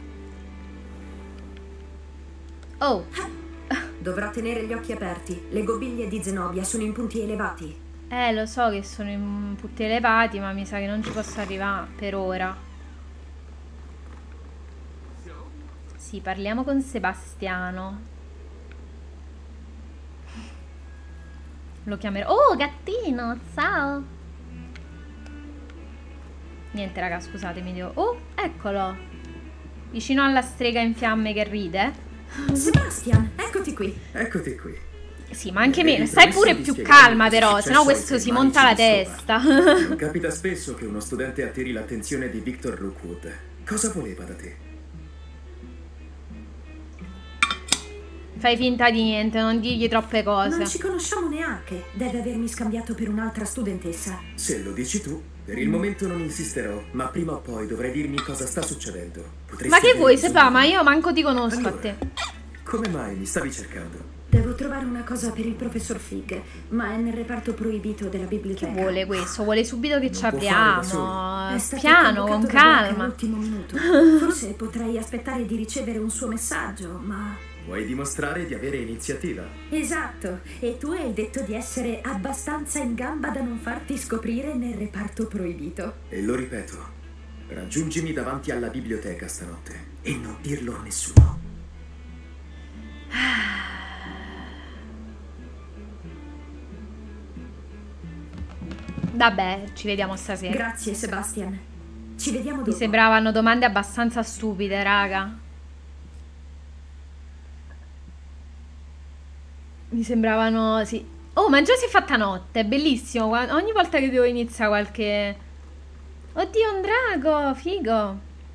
Oh! Dovrà tenere gli occhi aperti. Le gobiglie di Zenobia sono in punti elevati. Lo so che sono in punti elevati, ma mi sa che non ci posso arrivare per ora. Sì, parliamo con Sebastiano. Lo chiamerò. Oh, gattino, ciao. Niente, raga, scusatemi. Oh, eccolo. Vicino alla strega in fiamme che ride. Sebastian, eccoti qui. Eccoti qui. Sì, ma anche me. Stai pure più calma, però, sennò questo si monta la testa. Non capita spesso che uno studente attiri l'attenzione di Victor Rookwood. Cosa voleva da te? Fai finta di niente, non dirgli troppe cose. Non ci conosciamo neanche. Deve avermi scambiato per un'altra studentessa. Se lo dici tu, per il momento non insisterò, ma prima o poi dovrai dirmi cosa sta succedendo. Ma che vuoi, Seba? Ma io manco ti conosco a te. Come mai mi stavi cercando? Devo trovare una cosa per il professor Fig, ma è nel reparto proibito della biblioteca. Che vuole questo? Vuole subito che ci apriamo. Piano, con calma. All'ultimo minuto. Forse potrei aspettare di ricevere un suo messaggio, ma... Vuoi dimostrare di avere iniziativa? Esatto, e tu hai detto di essere abbastanza in gamba da non farti scoprire nel reparto proibito. E lo ripeto, raggiungimi davanti alla biblioteca stanotte e non dirlo a nessuno. Vabbè, ci vediamo stasera. Grazie, Sebastian. Ci vediamo dopo. Mi sembravano domande abbastanza stupide, raga. Mi sembravano, sì. Oh, ma già si è fatta notte, è bellissimo. Ogni volta che devo iniziare Oddio, un drago, figo.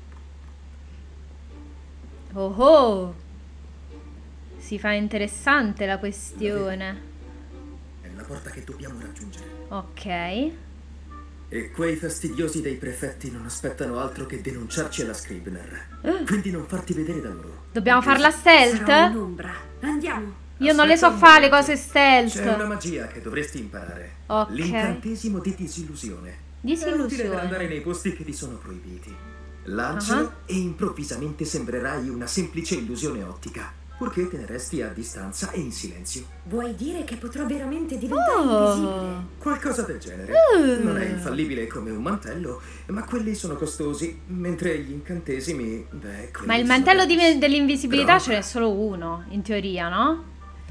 Oh oh. Si fa interessante la questione. È la porta che dobbiamo raggiungere. Ok. E quei fastidiosi dei prefetti non aspettano altro che denunciarci alla Scribner. Quindi non farti vedere da loro. Dobbiamo farla stealth? Sarò un'ombra. Andiamo. Io non le so fare le cose stealth. C'è una magia che dovresti imparare. Ok. L'incantesimo di disillusione. Disillusione. È utile per andare nei posti che ti sono proibiti. Lancialo e improvvisamente sembrerai una semplice illusione ottica, purché te ne resti a distanza e in silenzio. Vuoi dire che potrò veramente diventare invisibile? Qualcosa del genere. Non è infallibile come un mantello, ma quelli sono costosi, mentre gli incantesimi, beh, quelli Ma il mantello dell'invisibilità ce n'è solo uno, in teoria, no?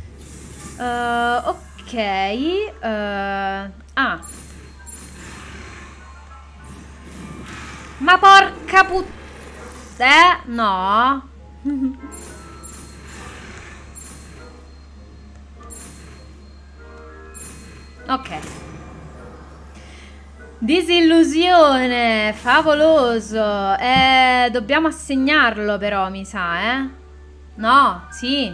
Ok. Ma porca no. Ok. Disillusione, favoloso. Dobbiamo assegnarlo però, mi sa, eh? No, sì.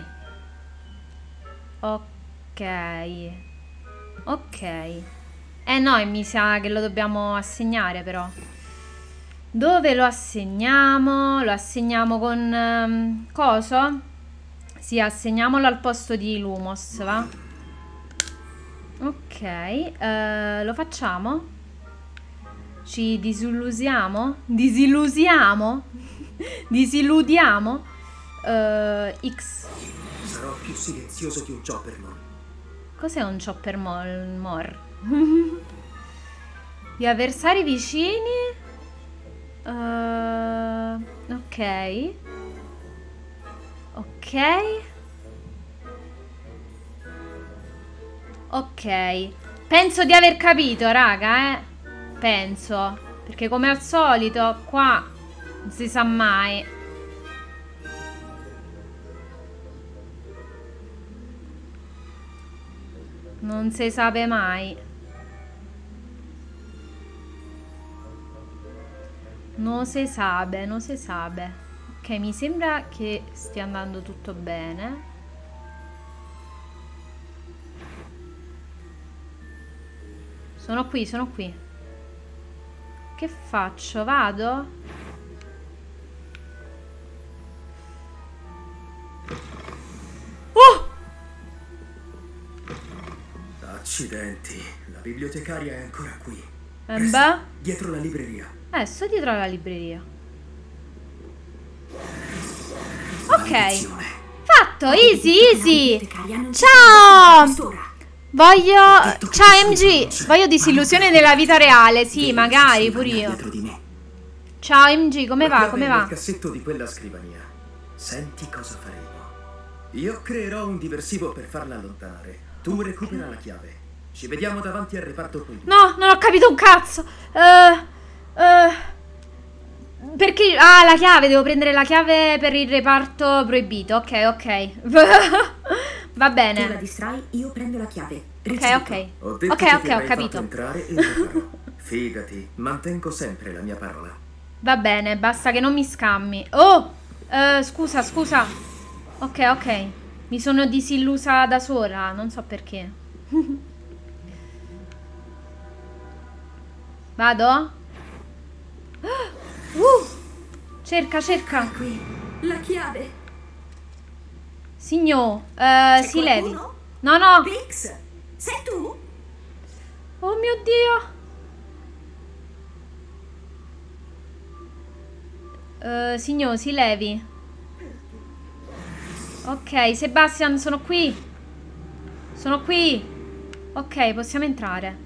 Ok. Ok. No, mi sa che lo dobbiamo assegnare però. Dove lo assegniamo? Lo assegniamo con coso? Sì, assegniamolo al posto di Lumos, va? Ok, lo facciamo? Ci disillusiamo? Disillusiamo? Disilludiamo? X. Sarò più silenzioso di un Choppermon. Cos'è un Choppermon? Gli avversari vicini? Ok. Ok. Ok. Penso di aver capito, raga, Penso. Perché come al solito, qua non si sa mai. Non si sape mai. Non si sabe, non si sabe. Ok, mi sembra che stia andando tutto bene. Sono qui, sono qui. Che faccio? Vado? Oh! Accidenti, la bibliotecaria è ancora qui. Beh? Dietro la libreria. Sto dietro la libreria. Ok. Fatto, easy, easy. Ciao. Voglio... Ciao MG. Voglio disillusione nella vita reale. Sì, magari, pure io. Ciao MG, come va? Come va? Nel cassetto di quella scrivania. Senti cosa faremo. Io creerò un diversivo per farla allontanare. Tu recupera la chiave. Ci vediamo davanti al reparto proibito. No, non ho capito un cazzo. Perché... Ah, la chiave, devo prendere la chiave per il reparto proibito. Ok, ok. Va bene. Tu la distrai, io prendo la chiave. Ok. Ho detto Ok, ho capito. Entrare e lo farò. Fidati, mantengo sempre la mia parola. Va bene, basta che non mi scammi. Oh! Scusa, scusa. Ok, ok. Mi sono disillusa da sola, non so perché. Vado? Cerca, cerca. Qui, la chiave. Signor, si levi. Qualcuno? No, no. Pix, sei tu? Oh mio Dio. Signor, si levi. Ok, Sebastian, sono qui. Sono qui. Ok, possiamo entrare.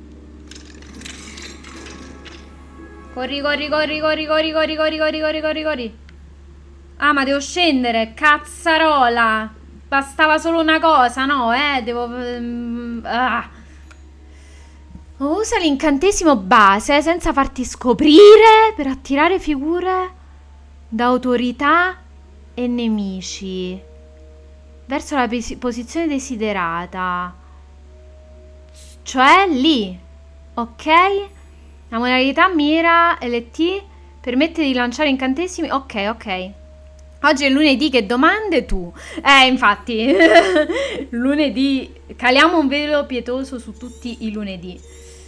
Corri, corri, corri, corri, corri, corri, corri, corri, corri, corri, corri. Ah, ma devo scendere. Cazzarola. Bastava solo una cosa, no? Devo... Usa l'incantesimo base senza farti scoprire per attirare figure d'autorità e nemici verso la posizione desiderata. Cioè lì. Ok? La modalità mira LT permette di lanciare incantesimi. Ok, ok. Oggi è lunedì, che domande tu? Infatti. Lunedì. Caliamo un velo pietoso su tutti i lunedì.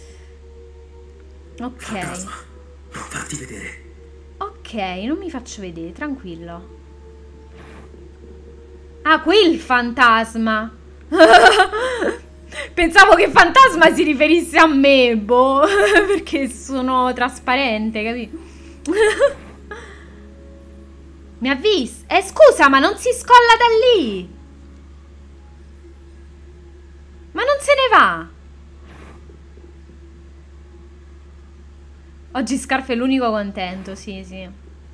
Ok. Fantasma, non farti vedere. Ok, non mi faccio vedere, tranquillo. Ah, quel fantasma. Pensavo che fantasma si riferisse a me, boh, perché sono trasparente, capito? Mi ha visto? Scusa, ma non si scolla da lì. Ma non se ne va. Oggi Scarf è l'unico contento, sì, sì.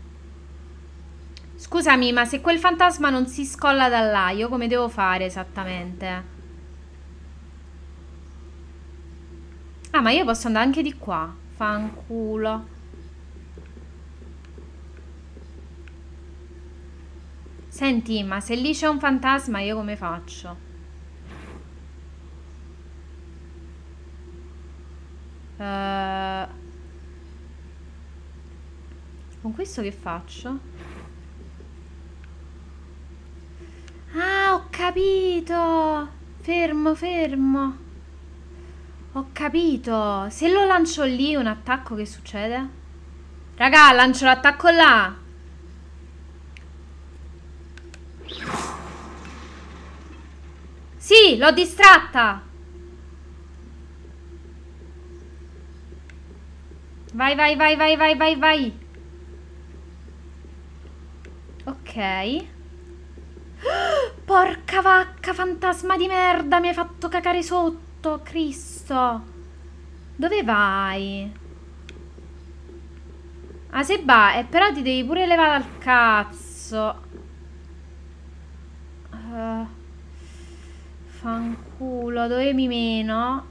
Scusami, ma se quel fantasma non si scolla da là, io come devo fare esattamente? Ah, ma io posso andare anche di qua. Fanculo. Senti, ma se lì c'è un fantasma, io come faccio? Con questo che faccio? Ah, ho capito. Fermo, fermo. Ho capito. Se lo lancio lì un attacco, che succede? Raga, lancio l'attacco là. Sì, l'ho distratta. Vai, vai, vai, vai, vai, vai, vai. Ok. Porca vacca, fantasma di merda, mi hai fatto cacare sotto, Cristo. Dove vai? Ah, se va, però ti devi pure levare dal cazzo. Fanculo, dove mi meno?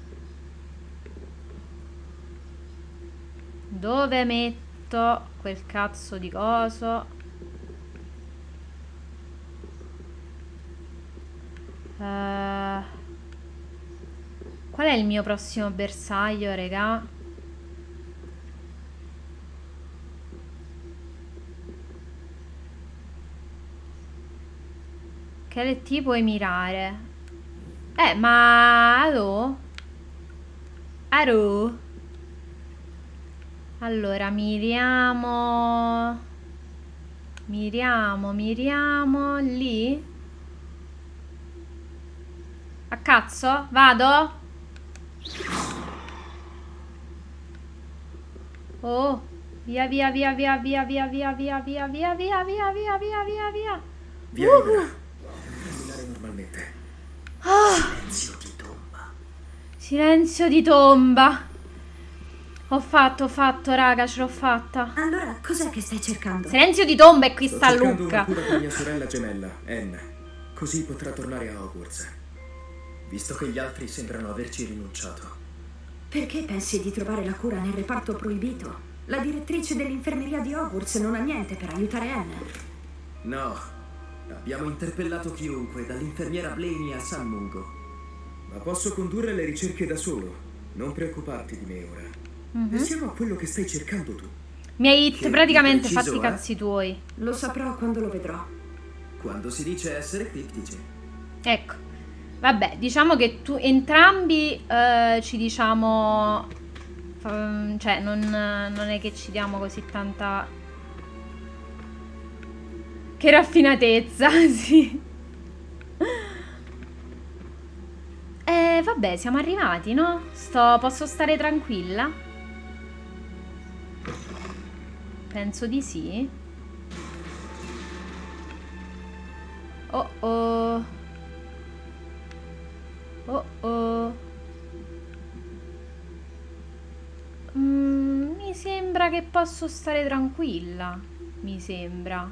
Dove metto quel cazzo di coso? Qual è il mio prossimo bersaglio, regà? Che LT puoi mirare? Ma alo? Aro? Allora, miriamo lì. A cazzo? Vado? Oh, via via via via via via via via via via via via via via via via. Via libera. Camminare normalmente. Silenzio di tomba. Silenzio di tomba. Ho fatto, raga, ce l'ho fatta. Allora, cos'è che stai cercando? Silenzio di tomba, e qui Sto sta cercando Luca. una cura per mia sorella gemella, Anne. Così potrà tornare a Hogwarts. Visto che gli altri sembrano averci rinunciato. Perché pensi di trovare la cura nel reparto proibito? La direttrice dell'infermeria di Hogwarts non ha niente per aiutare Anne. No, abbiamo interpellato chiunque, dall'infermiera Blaney a San Mungo. Ma posso condurre le ricerche da solo. Non preoccuparti di me ora. Pensiamo a quello che stai cercando tu. Mi hai Che praticamente preciso, fatti i cazzi tuoi. Lo saprò quando lo vedrò. Quando si dice essere criptici. Ecco. Vabbè, diciamo che entrambi ci diciamo... cioè, non è che ci diamo così tanta... Che raffinatezza, sì. Vabbè, siamo arrivati, no? Posso stare tranquilla? Penso di sì. Oh oh. Oh oh. Mi sembra che posso stare tranquilla. Mi sembra.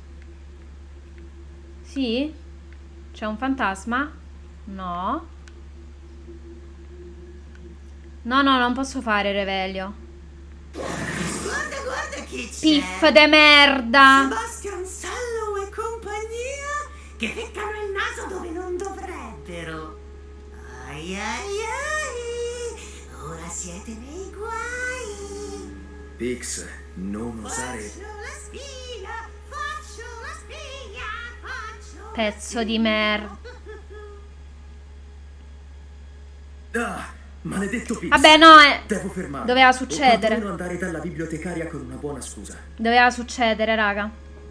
Sì? C'è un fantasma? No. No, no, non posso fare Revelio. Guarda, guarda chi c'è. Piff de merda. Sebastian Sallow e compagnia che ficcano il naso dove non dovrebbero. Ai ai ai. Ora siete nei guai. Vix, non usare... Faccio la spia, Pezzo di merda. Ah, maledetto Vix. Vabbè, no, Devo fermarmi. doveva succedere. O quantomeno andare dalla bibliotecaria con una buona scusa. Doveva succedere, raga.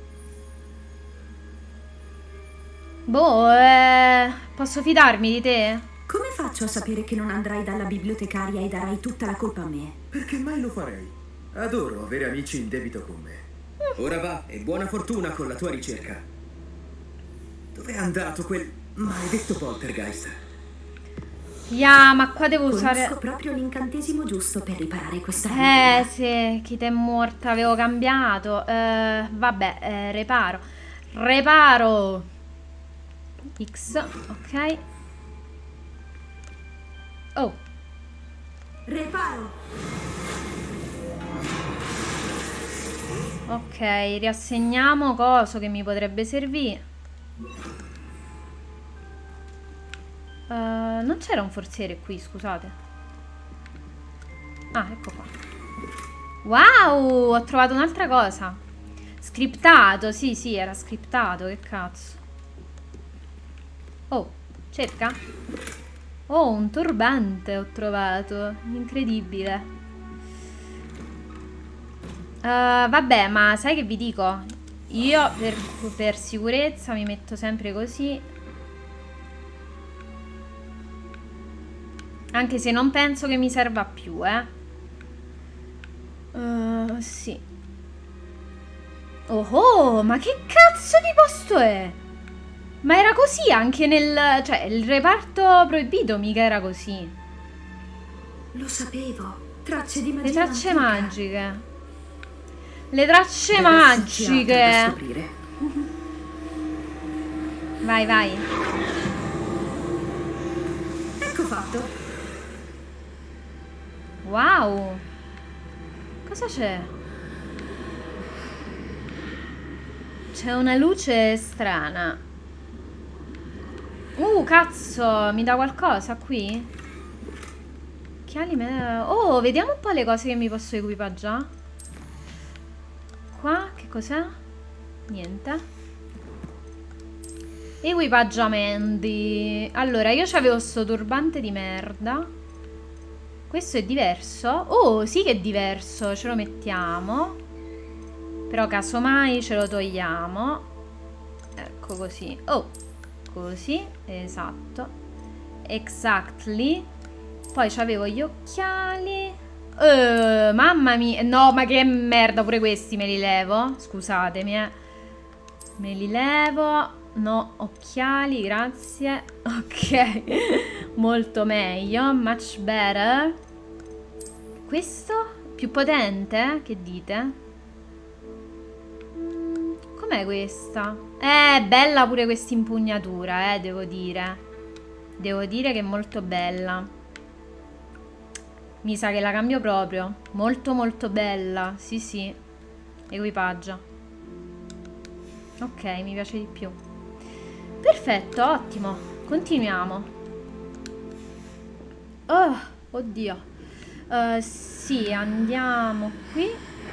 Boh, posso fidarmi di te? Come faccio a sapere che non andrai dalla bibliotecaria e darai tutta la colpa a me? Perché mai lo farei? Adoro avere amici in debito con me. Ora va e buona fortuna con la tua ricerca. Dov'è andato quel maledetto poltergeist? Yeah, ma qua devo usare... Conosco proprio l'incantesimo giusto per riparare questa sì, chi t'è morta, avevo cambiato. Vabbè, reparo. X, ok. Oh. Reparo. Ok, riassegniamo coso che mi potrebbe servire. Non c'era un forziere qui, scusate. Ah, ecco qua. Wow, ho trovato un'altra cosa. Scriptato, sì, era scriptato, che cazzo. Oh, cerca. Oh, un turbante ho trovato. Incredibile. Vabbè, ma sai che vi dico? Io per sicurezza mi metto sempre così. Anche se non penso che mi serva più, sì. Oh, ma che cazzo di posto è? Ma era così anche nel... Cioè, il reparto proibito mica era così. Lo sapevo. Tracce di magia. Le tracce antica. magiche. Le tracce magiche. Vai. Ecco fatto. Wow. Cosa c'è? C'è una luce strana. Cazzo, mi dà qualcosa qui? Oh, vediamo un po' le cose che mi posso equipaggiare. Qua, che cos'è? Niente. Equipaggiamenti. Allora, io c'avevo sto turbante di merda. Questo è diverso? Oh, sì che è diverso. Ce lo mettiamo. Però casomai ce lo togliamo. Ecco così. Oh, così, esatto. Exactly. Poi c'avevo gli occhiali. Mamma mia. No, ma che merda, pure questi me li levo. Scusatemi, me li levo. No, occhiali, grazie. Ok. Molto meglio. Much better. Questo? Più potente? Che dite? Com'è questa? Bella pure questa impugnatura, devo dire. Devo dire che è molto bella. Mi sa che la cambio proprio. Molto molto bella. Sì. Equipaggia. Ok, mi piace di più. Perfetto, ottimo. Continuiamo. Oh, oddio. Sì, andiamo qui.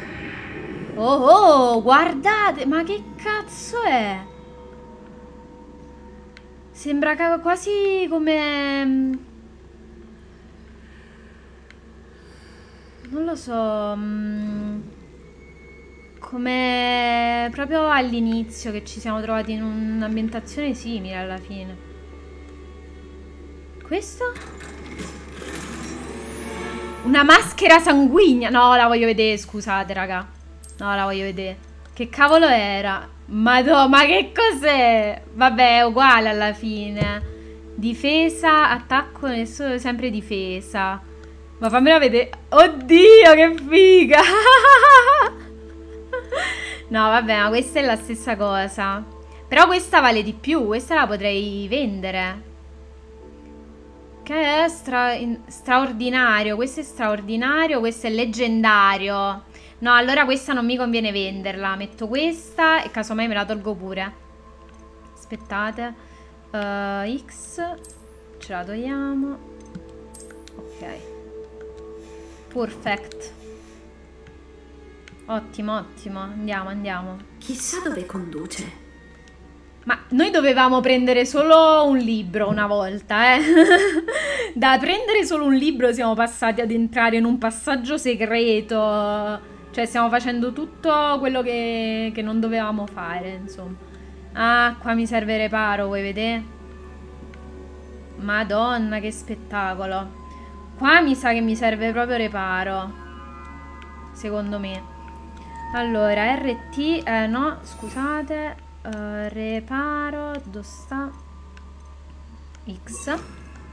Oh, guardate. Ma che cazzo è? Sembra quasi come... Non lo so, come proprio all'inizio che ci siamo trovati in un'ambientazione simile alla fine. Questo? Una maschera sanguigna. No, la voglio vedere, scusate raga. No, la voglio vedere. Che cavolo era? Madò, ma che cos'è? Vabbè, è uguale alla fine. Difesa, attacco, nessuno, sempre difesa. Ma fammela vedere. Oddio, che figa. No, vabbè, ma questa è la stessa cosa. Però questa vale di più. Questa la potrei vendere. Che è straordinario. Questo è straordinario. Questo è leggendario. No, allora questa non mi conviene venderla. Metto questa e casomai me la tolgo pure. Aspettate. X. Ce la togliamo. Ok. Perfect. Ottimo, ottimo. Andiamo, andiamo. Chissà dove conduce. Ma noi dovevamo prendere solo un libro una volta, eh. Da prendere solo un libro siamo passati ad entrare in un passaggio segreto. Cioè stiamo facendo tutto quello che non dovevamo fare, insomma. Ah, qua mi serve reparo, vuoi vedere? Madonna, che spettacolo. Qua mi sa che mi serve proprio reparo. Secondo me. Allora, RT, no, scusate, reparo, dove sta? X.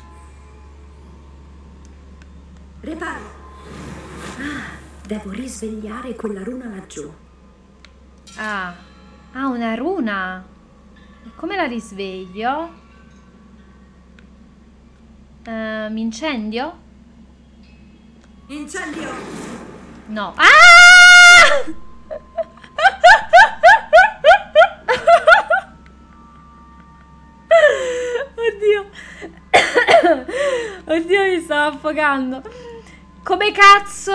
Reparo. Ah, devo risvegliare quella runa laggiù. Ah, una runa. E come la risveglio? Mi incendio? Incendio! No. Ah! Oddio. Oddio, mi stavo affogando. Come cazzo?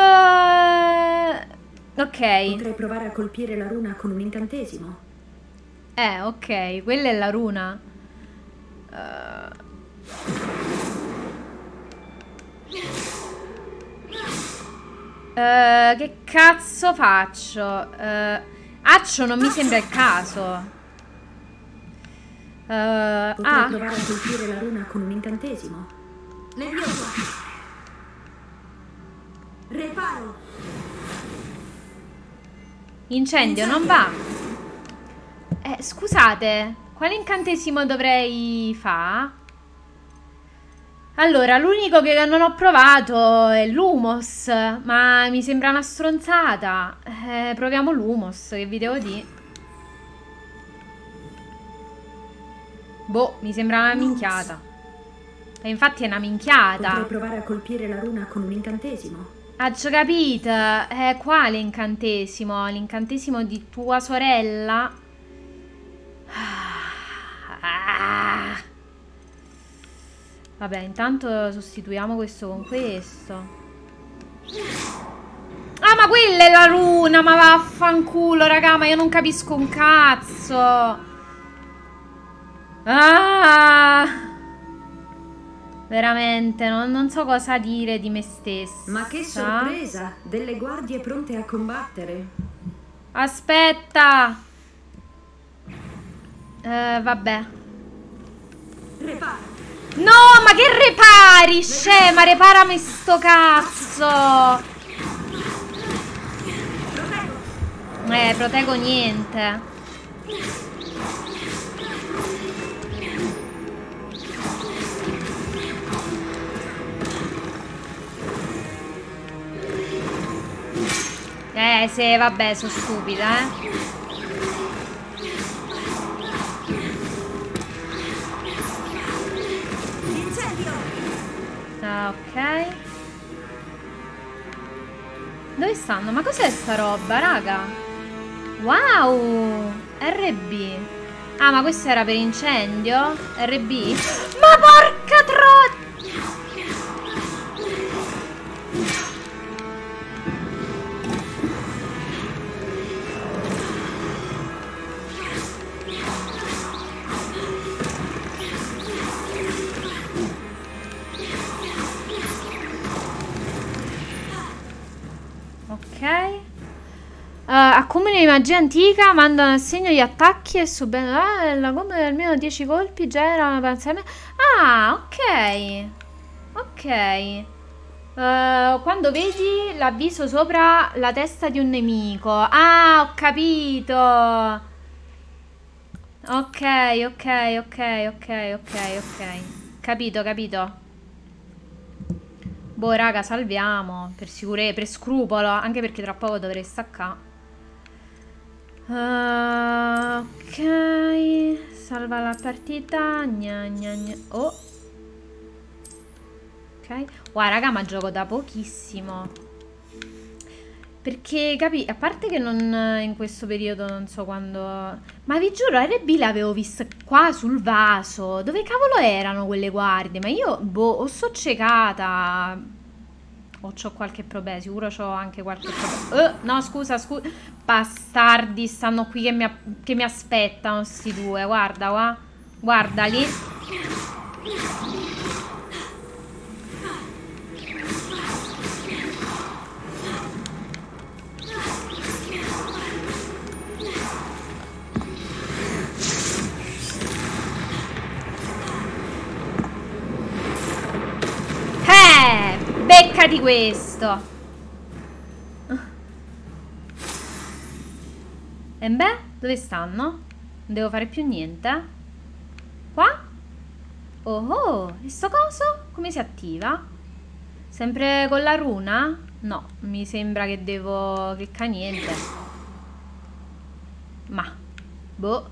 Ok. Potrei provare a colpire la runa con un incantesimo. Ok, quella è la runa. Che cazzo faccio? Accio non mi sembra il caso. Potrei provare a colpire la runa con un incantesimo. Nebbioso. Reparo. Incendio, non va. Scusate, quale incantesimo dovrei fare? Allora, l'unico che non ho provato è l'Humos, ma mi sembra una stronzata. Proviamo l'Humos, che vi devo dire? Boh, mi sembra una minchiata. E infatti è una minchiata. Potrei provare a colpire la runa con un incantesimo. Ah, già capito. Quale incantesimo? L'incantesimo di tua sorella? Vabbè, intanto sostituiamo questo con questo. Ah, ma quella è la runa, ma vaffanculo, raga, ma io non capisco un cazzo. Ah, veramente, non so cosa dire di me stessa. Ma che sorpresa, delle guardie pronte a combattere. Aspetta. Vabbè. Repara. No, ma che repari, scema, reparami sto cazzo. Proteggo niente. Sì, vabbè, sono stupida, Ok. Dove stanno? Ma cos'è sta roba, raga? Wow, RB. Ah, ma questo era per incendio? RB? Ma porca troia! Accumuli di magia antica, manda un assegno di attacchi e la combo di almeno 10 colpi genera una panzana. Ah, ok. Ok. Quando vedi l'avviso sopra la testa di un nemico. Ah, ho capito. Ok. Capito. Boh, raga, salviamo. Per sicurezza, per scrupolo. Anche perché tra poco dovrei staccare. Ok. Salva la partita. Oh. Ok. Wow, raga, ma gioco da pochissimo. Perché, a parte che non in questo periodo non so quando. Ma vi giuro, RB l'avevo vista qua sul vaso. Dove cavolo erano quelle guardie? Ma io, boh, o so ciecata. O c'ho qualche problema? Sicuro c'ho anche qualche problema. No, scusa. Bastardi, stanno qui che mi aspettano sti due. Guarda, qua. Guardali. Beccati questo. E beh, dove stanno? Non devo fare più niente. Qua? Oh, e sto coso? Come si attiva? Sempre con la runa? No, mi sembra che devo cliccare niente. Ma boh.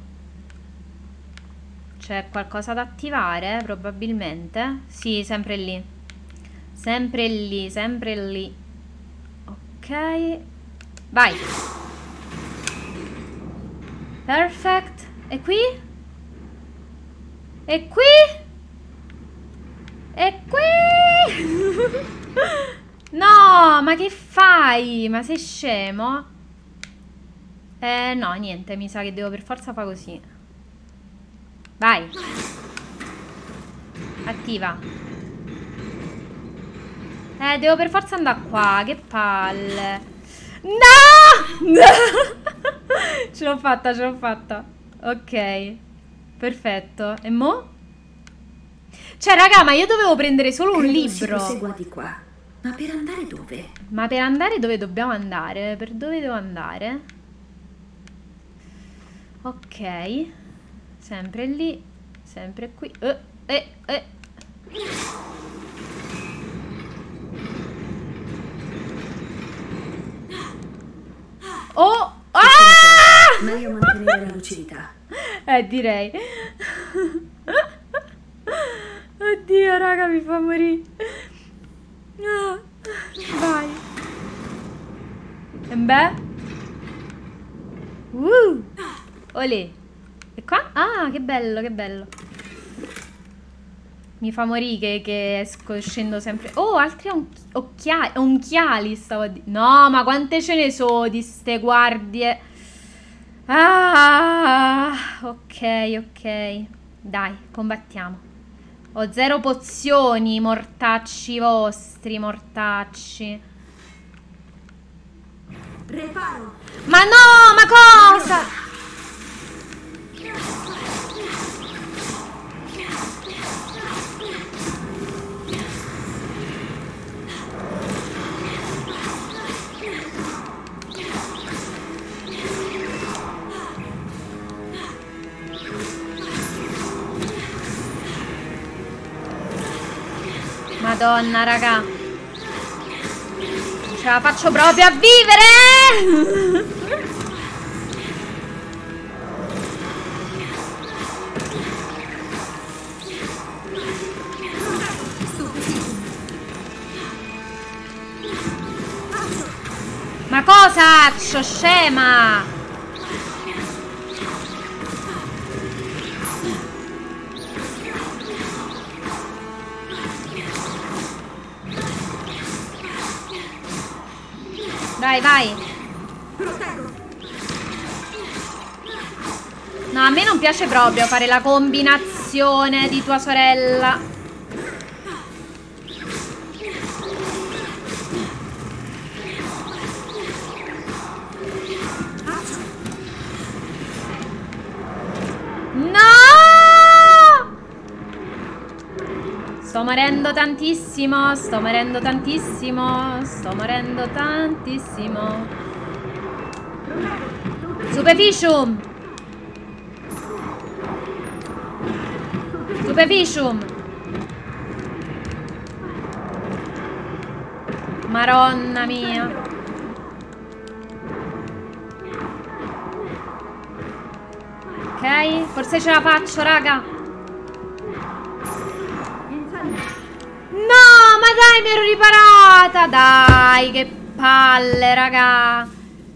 C'è qualcosa da attivare? Probabilmente. Sì, sempre lì. Sempre lì. Ok. Vai. Perfect. E qui? E qui? E qui? No, ma che fai? Ma sei scemo? No, niente, mi sa che devo per forza fare così. Vai. Attiva. Devo per forza andare qua. Che palle. No! Ce l'ho fatta. Ok. Perfetto. E mo? Cioè, raga, ma io dovevo prendere solo un libro. Si prosegua di qua. Ma per andare dove? Ma per andare dove dobbiamo andare? Per dove devo andare? Ok. Sempre lì. Sempre qui. Oh! Ah! Meglio mantenere la lucidità. Direi. Oddio, raga, mi fa morire. Vai. E beh. Olè. E qua? Ah, che bello, che bello. Mi fa morire che esco, scendo sempre. Oh, altri occhiali stavo a dire. No, ma quante ce ne so di ste guardie. Ah, ok. Dai, combattiamo. Ho 0 pozioni, mortacci vostri, mortacci. Reparo. Ma no, ma cosa? Madonna, raga. Ce la faccio proprio a vivere. Ma cosa faccio, scema? Vai. No, a me non piace proprio fare la combinazione di tua sorella. No! Sto morendo tantissimo. Superficium. Maronna mia. Ok, forse ce la faccio, raga. No, ma dai, mi ero riparata. Dai, che palle, raga.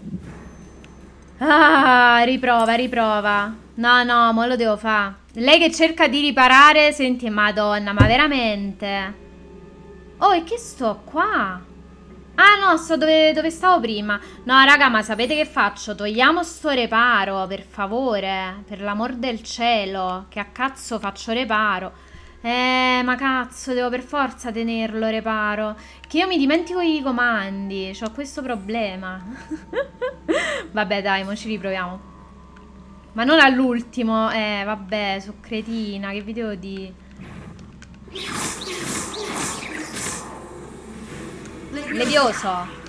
Ah, riprova. No, mo lo devo fare. Lei che cerca di riparare. Senti, madonna, ma veramente. Oh, e che sto qua? Ah no, sto dove stavo prima. No raga, ma sapete che faccio? Togliamo sto reparo, per favore. Per l'amor del cielo. Che a cazzo faccio reparo? Ma cazzo, devo per forza tenerlo reparo. Che io mi dimentico i comandi. C'ho questo problema. Vabbè dai, mo ci riproviamo. Ma non all'ultimo. Vabbè, so cretina, che vi devo dire? Levioso.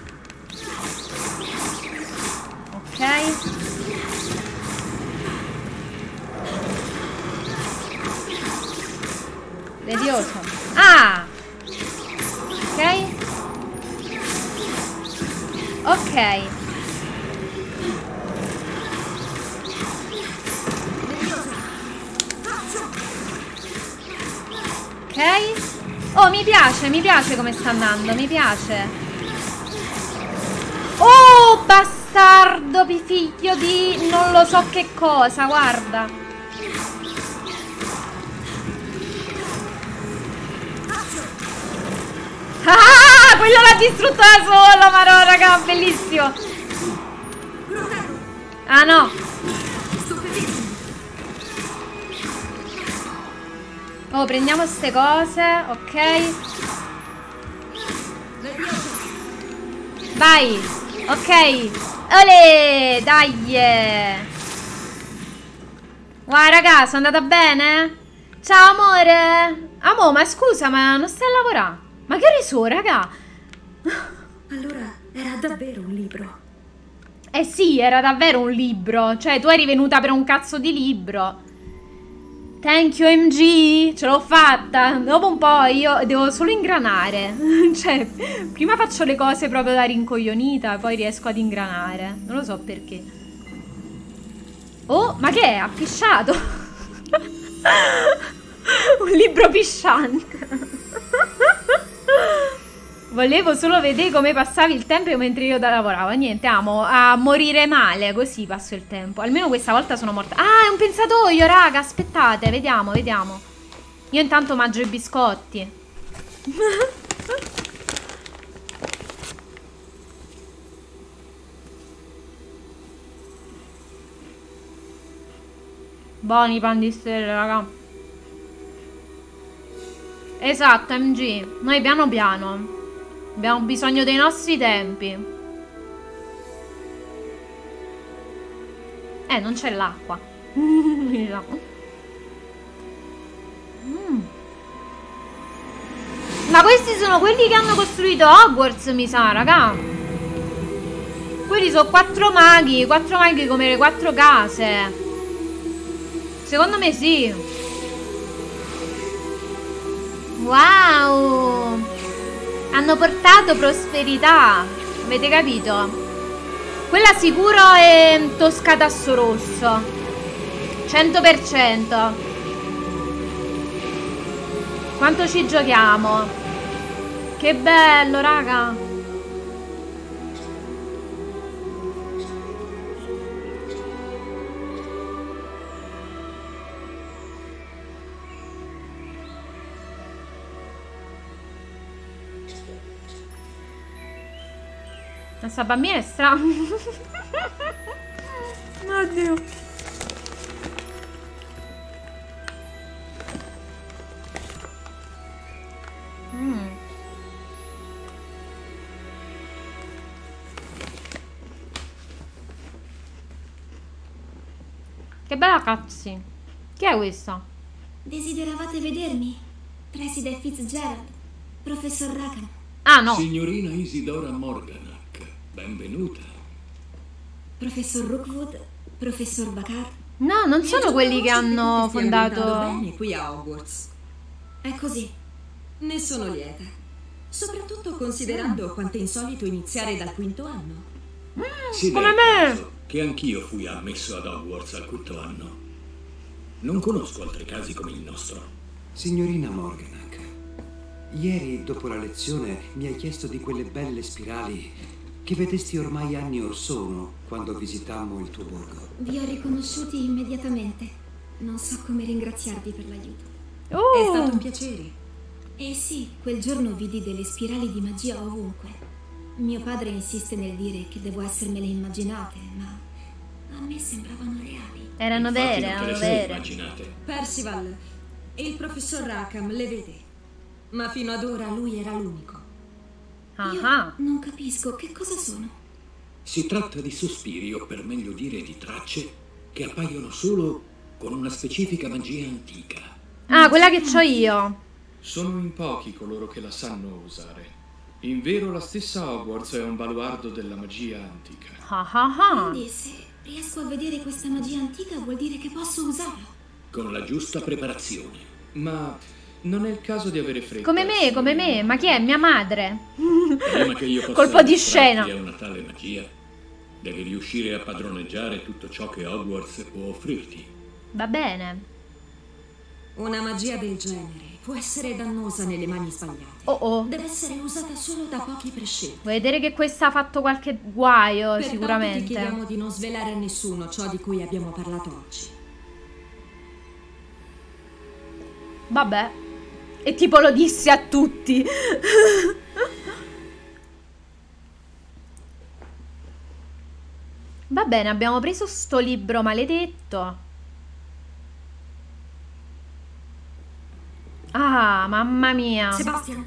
Ok. Levioso. Ah! Ok. Ok. Ok. Oh, mi piace come sta andando, mi piace. Oh, bastardo, figlio di non lo so che cosa, guarda. Ah, quello l'ha distrutto da solo, ma no, raga, bellissimo. Ah, no. Oh, prendiamo ste cose, ok. Vai, ok. Olè, dai. Guarda, raga, sono andata bene? Ciao, amore. Amo, ma scusa, ma non stai a lavorare? Ma che ore sono, raga? Allora, era davvero un libro. Eh sì, era davvero un libro. Cioè, tu eri venuta per un cazzo di libro. Thank you MG, ce l'ho fatta. Dopo un po' io devo solo ingranare. Cioè, prima faccio le cose proprio da rincoglionita, poi riesco ad ingranare. Non lo so perché. Oh, ma che è? Ha pisciato? Un libro pisciante. Volevo solo vedere come passavi il tempo mentre io lavoravo. Niente, amo a morire male, così passo il tempo. Almeno questa volta sono morta. Ah, è un pensatoio, raga, aspettate, vediamo, vediamo. Io intanto mangio i biscotti. Buoni pan di stelle, raga. Esatto, MG. Noi piano piano abbiamo bisogno dei nostri tempi. Non c'è l'acqua. Ma questi sono quelli che hanno costruito Hogwarts, mi sa, raga. Quelli sono 4 maghi come le 4 case. Secondo me sì. Wow. Hanno portato prosperità. Avete capito? Quella sicuro è Toscatasso rosso. 100%. Quanto ci giochiamo? Che bello, raga. Questa bambina è strana. Oddio. Che bella cazzi. Chi è questa? Desideravate vedermi? Preside Fitzgerald, professor Rackham. Ah no. Signorina Isidora Morganach, benvenuta. Professor Rookwood, professor Bakar. No, non sono quelli che hanno fondato... bene qui a Hogwarts. È così. Ne sono lieta. Soprattutto considerando quanto è insolito iniziare dal 5º anno. Si come dà me. il caso che anch'io fui ammesso ad Hogwarts al 5º anno. Non conosco altri casi come il nostro. Signorina Morganach, ieri dopo la lezione mi hai chiesto di quelle belle spirali che vedesti ormai anni or sono quando visitammo il tuo borgo. Vi ho riconosciuti immediatamente. Non so come ringraziarvi per l'aiuto. È stato un piacere. Eh sì, quel giorno vidi delle spirali di magia ovunque. Mio padre insiste nel dire che devo essermele immaginate, ma a me sembravano reali. Erano vere, erano vere. Percival, il professor Rackham le vede, ma fino ad ora lui era l'unico. Io non capisco che cosa sono. Si tratta di sospiri, o per meglio dire di tracce, che appaiono solo con una specifica magia antica. Ah, quella che c'ho io. Sono in pochi coloro che la sanno usare. In vero la stessa Hogwarts è un baluardo della magia antica. Quindi se riesco a vedere questa magia antica vuol dire che posso usarla. Con la giusta preparazione. Ma non è il caso di avere fretta. Come me, ma chi è? Mia madre. Prima che io possa colpo di scena. a una tale magia, devi riuscire a padroneggiare tutto ciò che Hogwarts può offrirti. Va bene. Una magia del genere può essere dannosa nelle mani sbagliate. Deve essere usata solo da pochi prescelti. Vuoi vedere che questa ha fatto qualche guaio? Pertanto Sicuramente. ti chiediamo di non svelare a nessuno ciò di cui abbiamo parlato oggi. Vabbè. E tipo lo dissi a tutti. Va bene, abbiamo preso sto libro maledetto. Ah, mamma mia. Sebastian.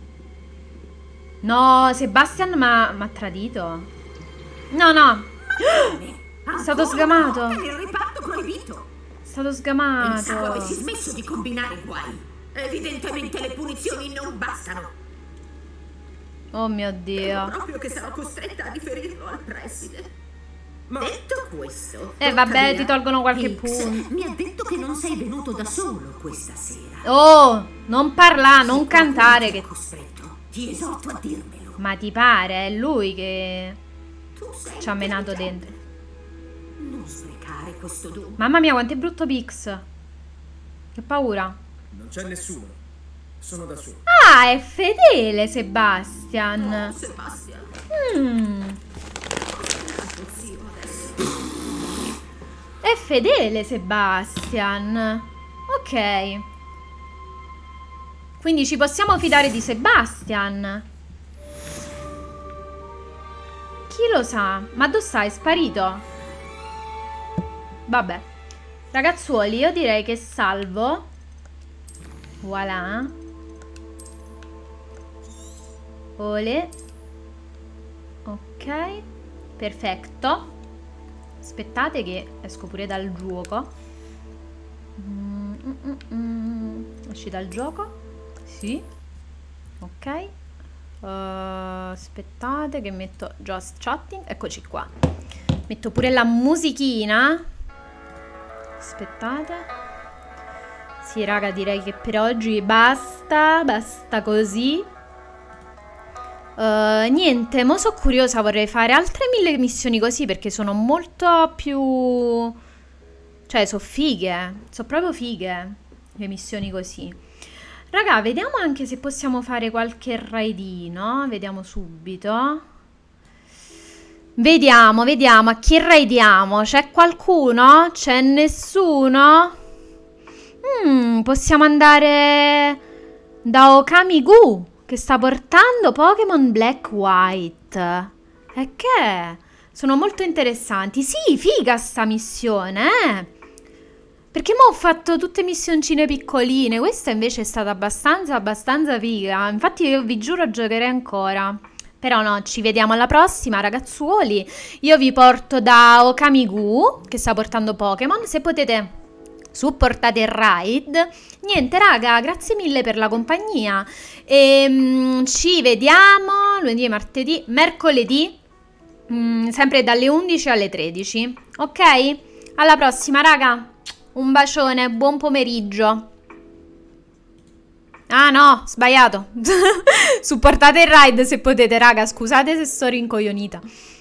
No, Sebastian m'ha tradito. No. È stato sgamato. Nel reparto proibito. È stato sgamato. Pensavo avessi smesso di combinare guai. Evidentemente le punizioni non bastano. Oh mio Dio. Proprio che sarò costretta a riferirlo al preside. Detto questo, Vabbè, ti tolgono qualche Hicks punto. mi ha detto che non sei venuto da solo questa sera. Oh, non parlare, non cantare che... Ti esorto a dirmelo. Ma ti pare, è lui che ci ha menato dentro. Non sprecare questo dono. Mamma mia, quanto è brutto Pix. Che paura. Non c'è nessuno. Sono da solo. Ah, è fedele Sebastian. No, Sebastian. È fedele Sebastian. Ok. Quindi ci possiamo fidare di Sebastian. Chi lo sa? Ma dove sta? È sparito? Vabbè. Ragazzuoli, io direi che salvo. Voilà. Ole. Ok. Perfetto. Aspettate che esco pure dal gioco. Esci dal gioco? Sì. Ok. Aspettate che metto just chatting. Eccoci qua. Metto pure la musichina. Aspettate. Sì, raga, direi che per oggi basta. Basta così. Niente, mo sono curiosa, vorrei fare altre 1000 missioni così perché sono molto più... Cioè, sono fighe. Sono proprio fighe le missioni così. Raga, vediamo anche se possiamo fare qualche raidino. Vediamo subito. Vediamo a chi raidiamo. C'è qualcuno? C'è nessuno? Possiamo andare da Okami-gu, che sta portando Pokémon Black White. E che? Sono molto interessanti. Sì, figa sta missione, Perché mo ho fatto tutte missioncine piccoline. Questa invece è stata abbastanza figa. Infatti io vi giuro giocherei ancora. Però no, ci vediamo alla prossima, ragazzuoli. Io vi porto da Okami-gu, che sta portando Pokémon. Se potete, supportate il raid. Niente, raga, grazie mille per la compagnia. E ci vediamo lunedì e martedì, mercoledì, sempre dalle 11 alle 13. Ok? Alla prossima, raga. Un bacione, buon pomeriggio. Ah no, sbagliato. Supportate il raid se potete, raga. Scusate se sto rincoglionita.